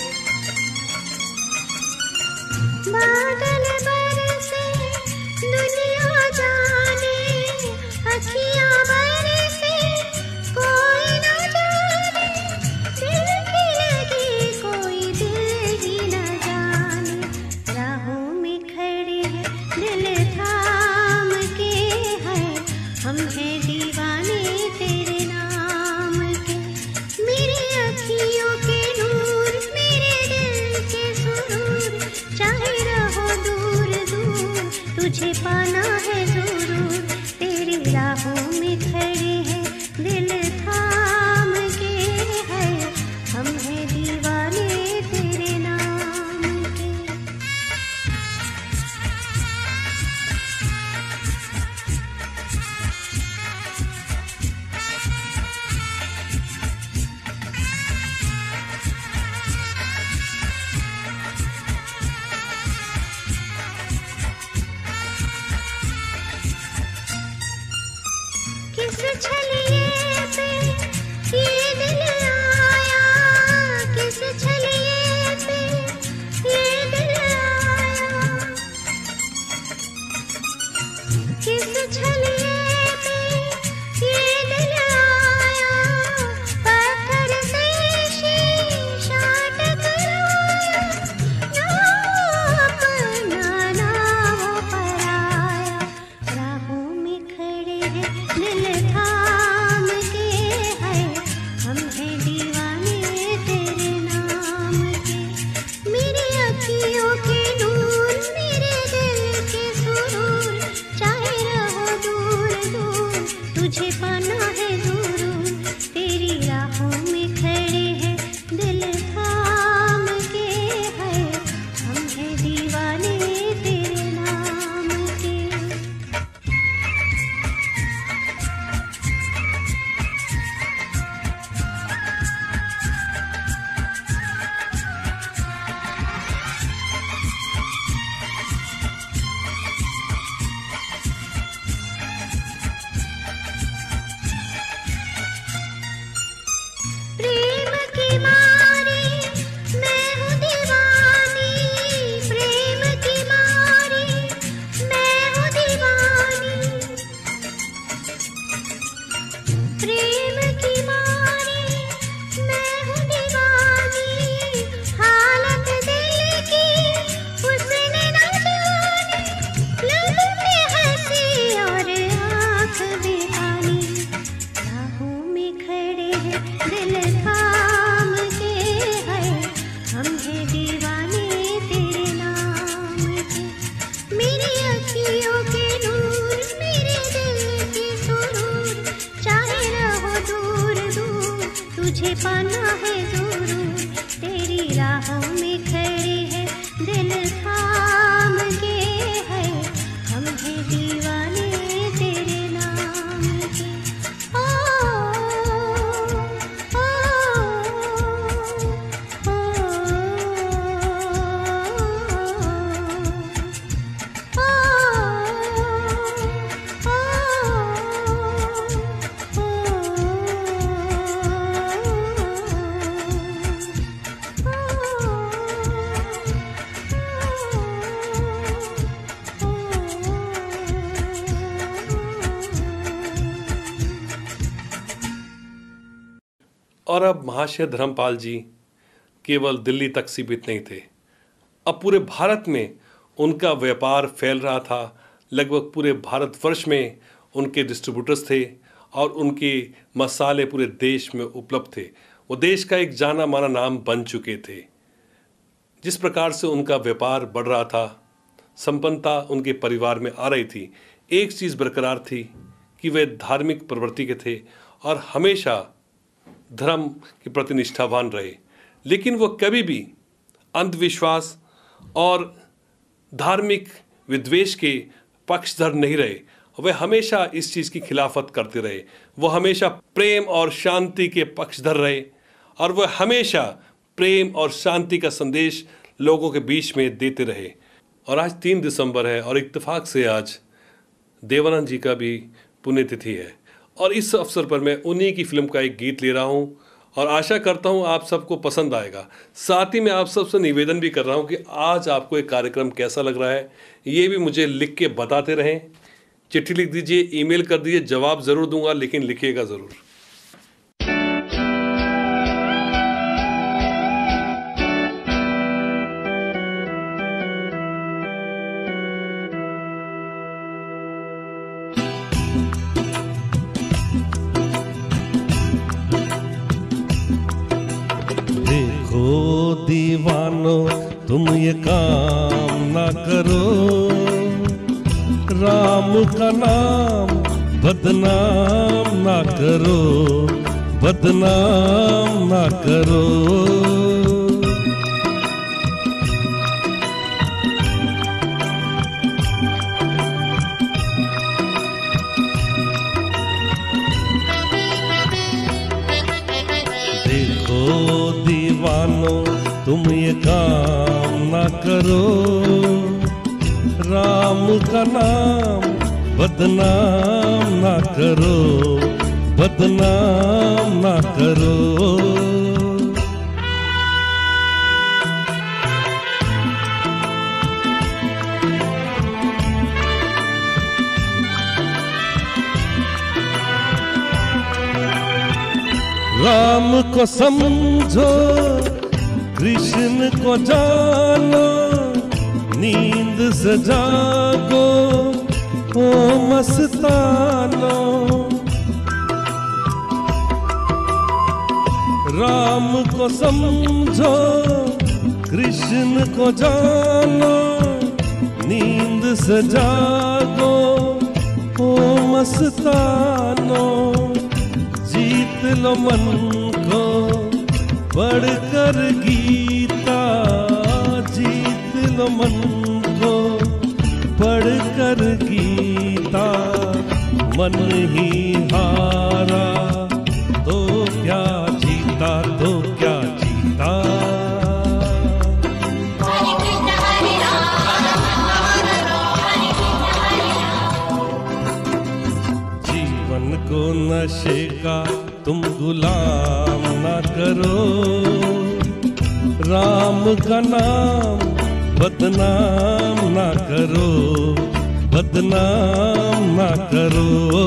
Speaker 1: बादल बरसे दुनिया जाने, अखियाँ बरसे कोई न जाने, दिल की लगी कोई दिल ही न जाने। राहों में खड़े हैं दिल थाम के, है छलिए पे ये दिल आया, किस छलिए पे ये दिल आया, किस छलिए पे ये दिल आया, पत्थर से शीशा टकराया, ना अपना ना वो पराया, राहों में खड़े हैं दिल थाम के, है हम हैं दीवाने तेरे नाम के, मेरी अखियों के नूर, मेरे दिल के सुरूर, चाहे रहो दूर दूर, तुझे पाना है जरूर, तेरी राहों में खड़े हैं दिल थाम के, है हम हैं दीवाने तेरे नाम के। प्रेम की मारी मैं हूँ दीवानी, प्रेम की मारी मैं हूँ दीवानी, प्रेम की मारी मैं हूँ दीवानी, हालत दिल की उसने न जानी, लब पे हंसी और आँख दीवानी, राहों में खड़े हैं दिल थाम के, है हम हैं दीवाने तेरे नाम के, मेरी अखियों के नूर, मेरे दिल के सुरूर, चाहे रहो दूर दूर, तुझे पाना है जरूर, तेरी राहों में खड़े हैं दिल थाम के, है हम हैं दीवाने तेरे नाम के। ओ ओ
Speaker 3: और अब महाशय धर्मपाल जी केवल दिल्ली तक सीमित नहीं थे, अब पूरे भारत में उनका व्यापार फैल रहा था। लगभग पूरे भारतवर्ष में उनके डिस्ट्रीब्यूटर्स थे और उनके मसाले पूरे देश में उपलब्ध थे। वो देश का एक जाना माना नाम बन चुके थे। जिस प्रकार से उनका व्यापार बढ़ रहा था, संपन्नता उनके परिवार में आ रही थी, एक चीज़ बरकरार थी कि वे धार्मिक प्रवृत्ति के थे और हमेशा धर्म के प्रति निष्ठावान रहे। लेकिन वो कभी भी अंधविश्वास और धार्मिक विद्वेष के पक्षधर नहीं रहे। वे हमेशा इस चीज़ की खिलाफत करते रहे। वो हमेशा प्रेम और शांति के पक्षधर रहे और वह हमेशा प्रेम और शांति का संदेश लोगों के बीच में देते रहे। और आज 3 दिसंबर है और इत्तेफाक से आज देवानंद जी का भी पुण्यतिथि है और इस अवसर पर मैं उन्हीं की फिल्म का एक गीत ले रहा हूँ और आशा करता हूँ आप सबको पसंद आएगा। साथ ही मैं आप सबसे निवेदन भी कर रहा हूँ कि आज आपको एक कार्यक्रम कैसा लग रहा है ये भी मुझे लिख के बताते रहें। चिट्ठी लिख दीजिए, ईमेल कर दीजिए, जवाब ज़रूर दूंगा, लेकिन लिखिएगा ज़रूर।
Speaker 5: देखो दीवानो तुम ये काम ना करो, राम का नाम बदनाम ना करो, बदनाम ना करो। देखो दीवानो तुम ये काम ना करो, राम का नाम बदनाम ना करो, बदनाम ना करो। राम को समझो, कृष्ण को जानो, नींद से जागो ओ मस्तानो। राम को समझो, कृष्ण को जानो, नींद से जागो ओ मस्तानो। जीत लो मन को बढ़कर गीता, जीत लो मन को बढ़कर गीता। मन ही हारा तो क्या जीता, तो क्या जीता। जीवन को नशे का तुम गुलाम ना करो। राम का नाम बदनाम ना करो, बदनाम ना करो।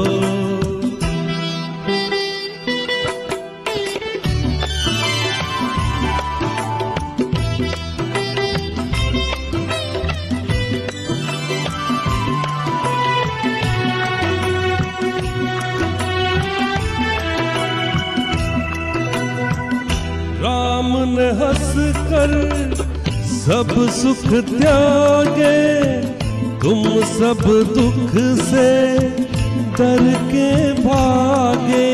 Speaker 5: राम ने हंस कर सब सुख त्यागे, तुम सब दुख से डर के भागे।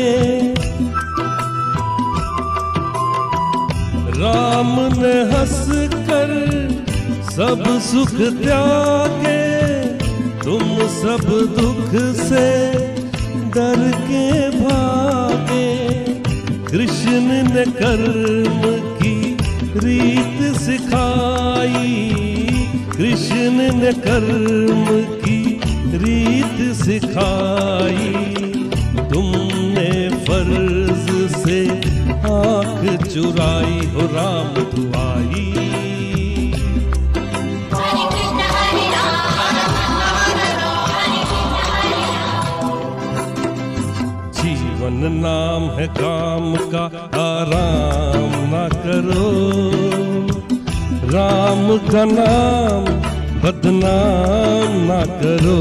Speaker 5: राम ने हंस कर सब सुख त्यागे, तुम सब दुख से डर के भागे। कृष्ण ने कर्म की रीत सिखाई, कृष्ण ने कर्म की रीत सिखाई। तुमने फर्ज से आँख चुराई हो राम दुआई। जीवन नाम है काम का, आराम ना करो। राम का नाम बदनाम ना करो,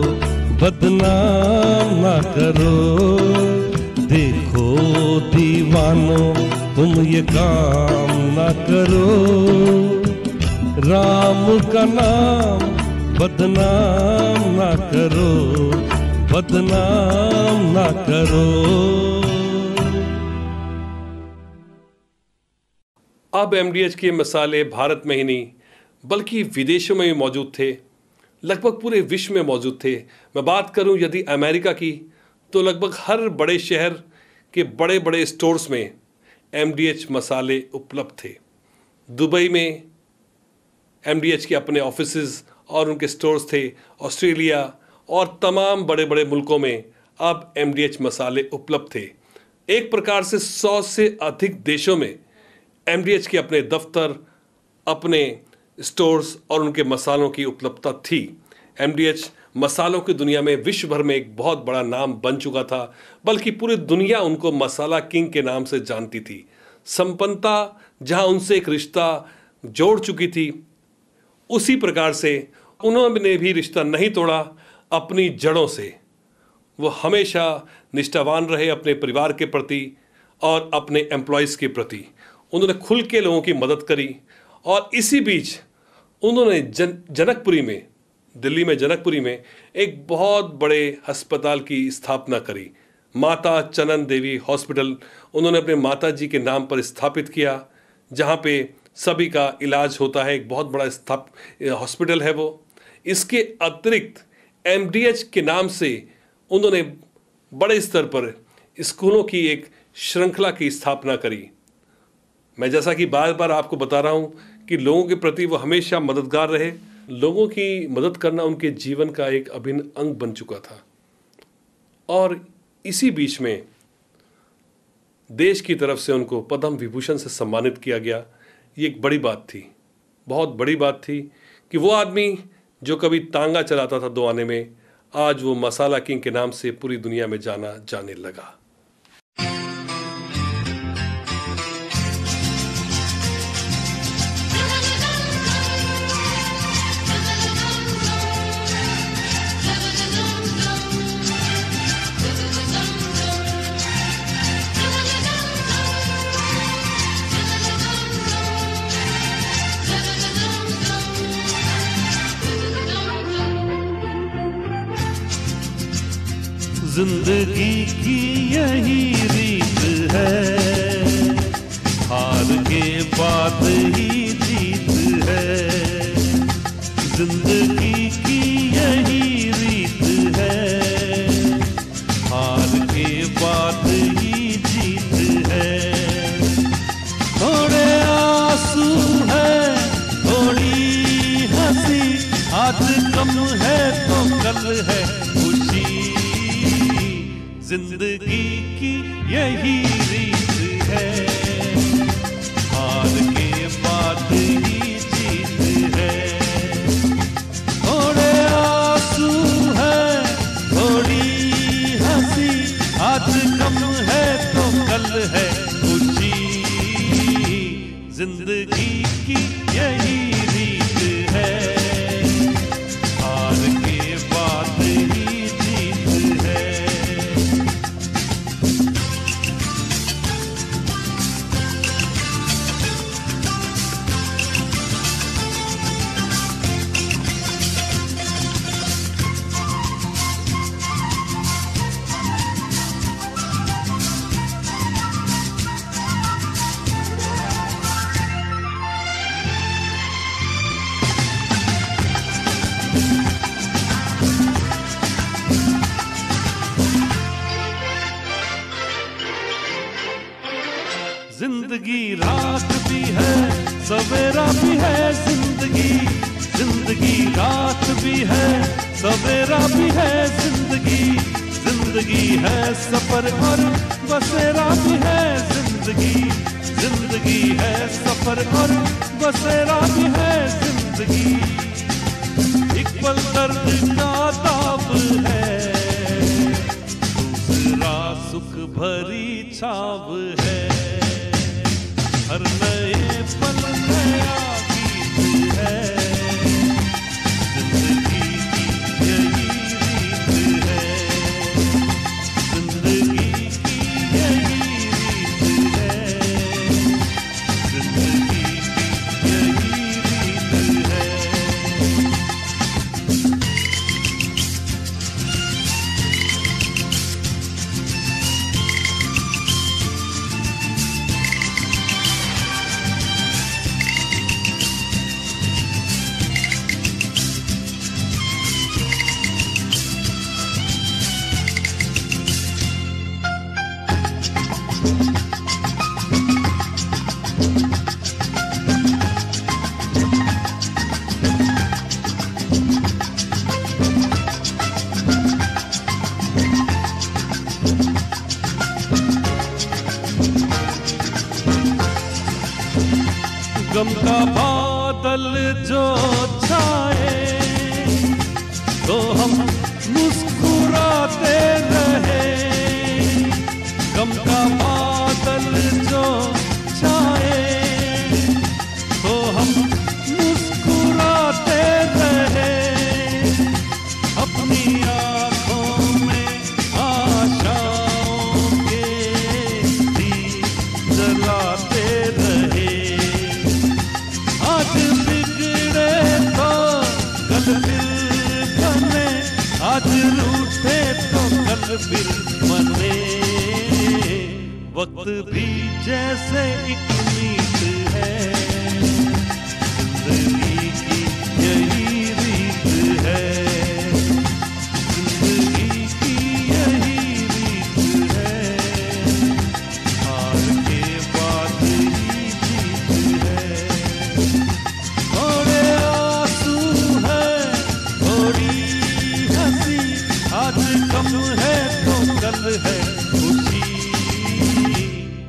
Speaker 5: बदनाम ना करो। देखो दीवानो तुम ये काम ना करो। राम का नाम बदनाम ना करो, बदनाम ना करो।
Speaker 3: अब एमडीएच के मसाले भारत में ही नहीं बल्कि विदेशों में भी मौजूद थे, लगभग पूरे विश्व में मौजूद थे। मैं बात करूं यदि अमेरिका की, तो लगभग हर बड़े शहर के बड़े बड़े स्टोर्स में एमडीएच मसाले उपलब्ध थे। दुबई में एमडीएच के अपने ऑफिसेज और उनके स्टोर्स थे। ऑस्ट्रेलिया और तमाम बड़े बड़े मुल्कों में अब एमडीएच मसाले उपलब्ध थे। एक प्रकार से 100 से अधिक देशों में एमडीएच के अपने दफ्तर, अपने स्टोर्स और उनके मसालों की उपलब्धता थी। एमडीएच मसालों की दुनिया में विश्व भर में एक बहुत बड़ा नाम बन चुका था, बल्कि पूरी दुनिया उनको मसाला किंग के नाम से जानती थी। संपन्नता जहां उनसे एक रिश्ता जोड़ चुकी थी, उसी प्रकार से उन्होंने भी रिश्ता नहीं तोड़ा अपनी जड़ों से। वो हमेशा निष्ठावान रहे अपने परिवार के प्रति और अपने एम्प्लॉयज़ के प्रति। उन्होंने खुल के लोगों की मदद करी और इसी बीच उन्होंने जनकपुरी में, दिल्ली में जनकपुरी में एक बहुत बड़े अस्पताल की स्थापना करी। माता चनन देवी हॉस्पिटल उन्होंने अपने माता जी के नाम पर स्थापित किया, जहाँ पे सभी का इलाज होता है। एक बहुत बड़ा हॉस्पिटल है वो। इसके अतिरिक्त एमडीएच के नाम से उन्होंने बड़े स्तर पर स्कूलों की एक श्रृंखला की स्थापना करी। मैं जैसा कि बार बार आपको बता रहा हूँ कि लोगों के प्रति वो हमेशा मददगार रहे। लोगों की मदद करना उनके जीवन का एक अभिन्न अंग बन चुका था। और इसी बीच में देश की तरफ से उनको पद्म विभूषण से सम्मानित किया गया। ये एक बड़ी बात थी, बहुत बड़ी बात थी कि वो आदमी जो कभी तांगा चलाता था दोआने में, आज वो मसाला किंग के नाम से पूरी दुनिया में जाना जाने लगा।
Speaker 5: जिंदगी की यही रीत है, हार के बाद ही जीत है। जिंदगी की यही रीत है, हार के बाद ही जीत है। थोड़े आंसू है, थोड़ी हंसी, आज कम है तो कल है खुशी। जिंदगी की यही रीत है, हार के बाद ही जीत है। थोड़े आंसू है, थोड़ी हंसी, आज कम है तो कल है खुशी। जिंदगी की यही रीत है, हार के बाद ही जीत है। जिंदगी रात भी है, सवेरा भी है। जिंदगी रात भी है, सवेरा भी है। जिंदगी है सफर और बसेरा भी है। जिंदगी है सफर और बसेरा भी है। जिंदगी एक पल दर्द का ताब है, दूसरा सुख भरी छाव है। हर नए पल नया गीत है, जिंदगी की यही रीत है। जिंदगी की यही रीत है, जिंदगी की यही रीत है। गम का बादल जो छाए तो हम मुस्कुराते रहे। गम का बादल जो छाए तो हम मुस्कुराते रहे। अपनी आँखों में आशाओं के दीप जलाते रहे। आज बिगड़े तो कल फिर बने, आज रूठे तो कल फिर मने। वक्त भी जैसे एक मीत है, जिंदगी की यही रीत है। जिंदगी की यही रीत है, हार के बाद ही जीत है। थोड़े आंसू है, थोड़ी हंसी, आज कम है तो कल है खुशी।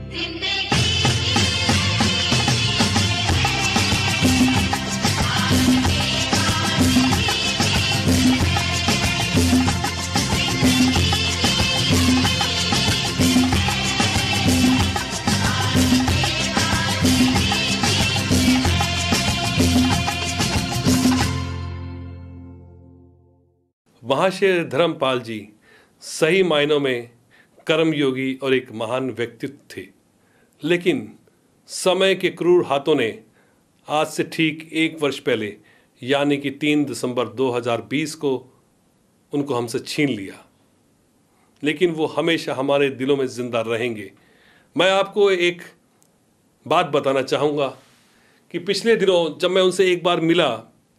Speaker 3: महाशय धर्मपाल जी सही मायनों में कर्मयोगी और एक महान व्यक्तित्व थे, लेकिन समय के क्रूर हाथों ने आज से ठीक 1 वर्ष पहले यानी कि 3 दिसंबर 2020 को उनको हमसे छीन लिया। लेकिन वो हमेशा हमारे दिलों में जिंदा रहेंगे। मैं आपको एक बात बताना चाहूँगा कि पिछले दिनों जब मैं उनसे एक बार मिला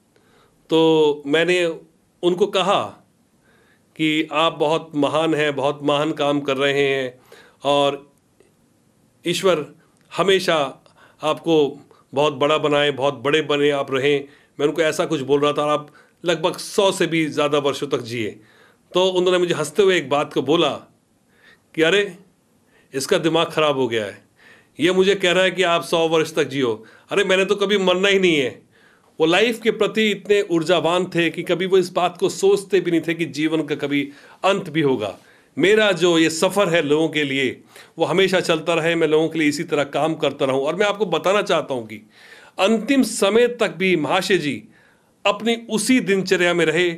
Speaker 3: तो मैंने उनको कहा कि आप बहुत महान हैं, बहुत महान काम कर रहे हैं और ईश्वर हमेशा आपको बहुत बड़ा बनाए, बहुत बड़े बने आप रहें। मैं उनको ऐसा कुछ बोल रहा था और आप लगभग 100 से भी ज़्यादा वर्षों तक जिए। तो उन्होंने मुझे हंसते हुए एक बात को बोला कि अरे इसका दिमाग ख़राब हो गया है, ये मुझे कह रहा है कि आप 100 वर्ष तक जियो। अरे मैंने तो कभी मरना ही नहीं है। वो लाइफ के प्रति इतने ऊर्जावान थे कि कभी वो इस बात को सोचते भी नहीं थे कि जीवन का कभी अंत भी होगा। मेरा जो ये सफ़र है लोगों के लिए वो हमेशा चलता रहे, मैं लोगों के लिए इसी तरह काम करता रहूं। और मैं आपको बताना चाहता हूं कि अंतिम समय तक भी महाशय जी अपनी उसी दिनचर्या में रहे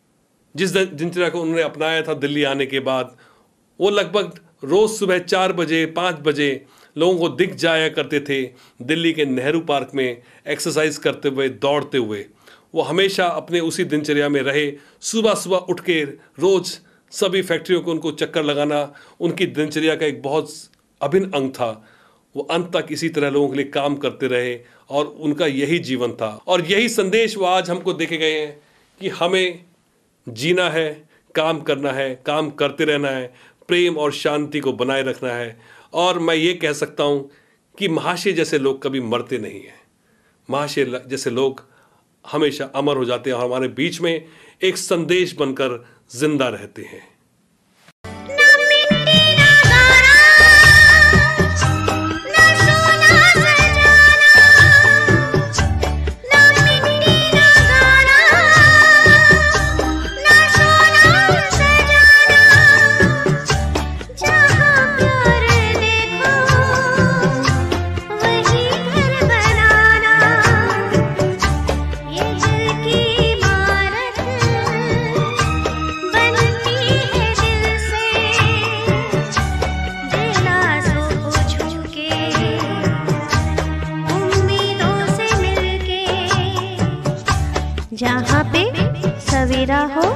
Speaker 3: जिस दिनचर्या को उन्होंने अपनाया था दिल्ली आने के बाद। वो लगभग रोज़ सुबह 4 बजे 5 बजे लोगों को दिख जाया करते थे दिल्ली के नेहरू पार्क में एक्सरसाइज करते हुए, दौड़ते हुए। वो हमेशा अपने उसी दिनचर्या में रहे। सुबह सुबह उठ के रोज़ सभी फैक्ट्रियों को उनको चक्कर लगाना उनकी दिनचर्या का एक बहुत अभिन्न अंग था। वो अंत तक इसी तरह लोगों के लिए काम करते रहे और उनका यही जीवन था और यही संदेश वो आज हमको देके गए हैं कि हमें जीना है, काम करना है, काम करते रहना है, प्रेम और शांति को बनाए रखना है। और मैं ये कह सकता हूँ कि महाशय जैसे लोग कभी मरते नहीं हैं। महाशय जैसे लोग हमेशा अमर हो जाते हैं और हमारे बीच में एक संदेश बनकर जिंदा रहते हैं।
Speaker 1: जहाँ पे सवेरा हो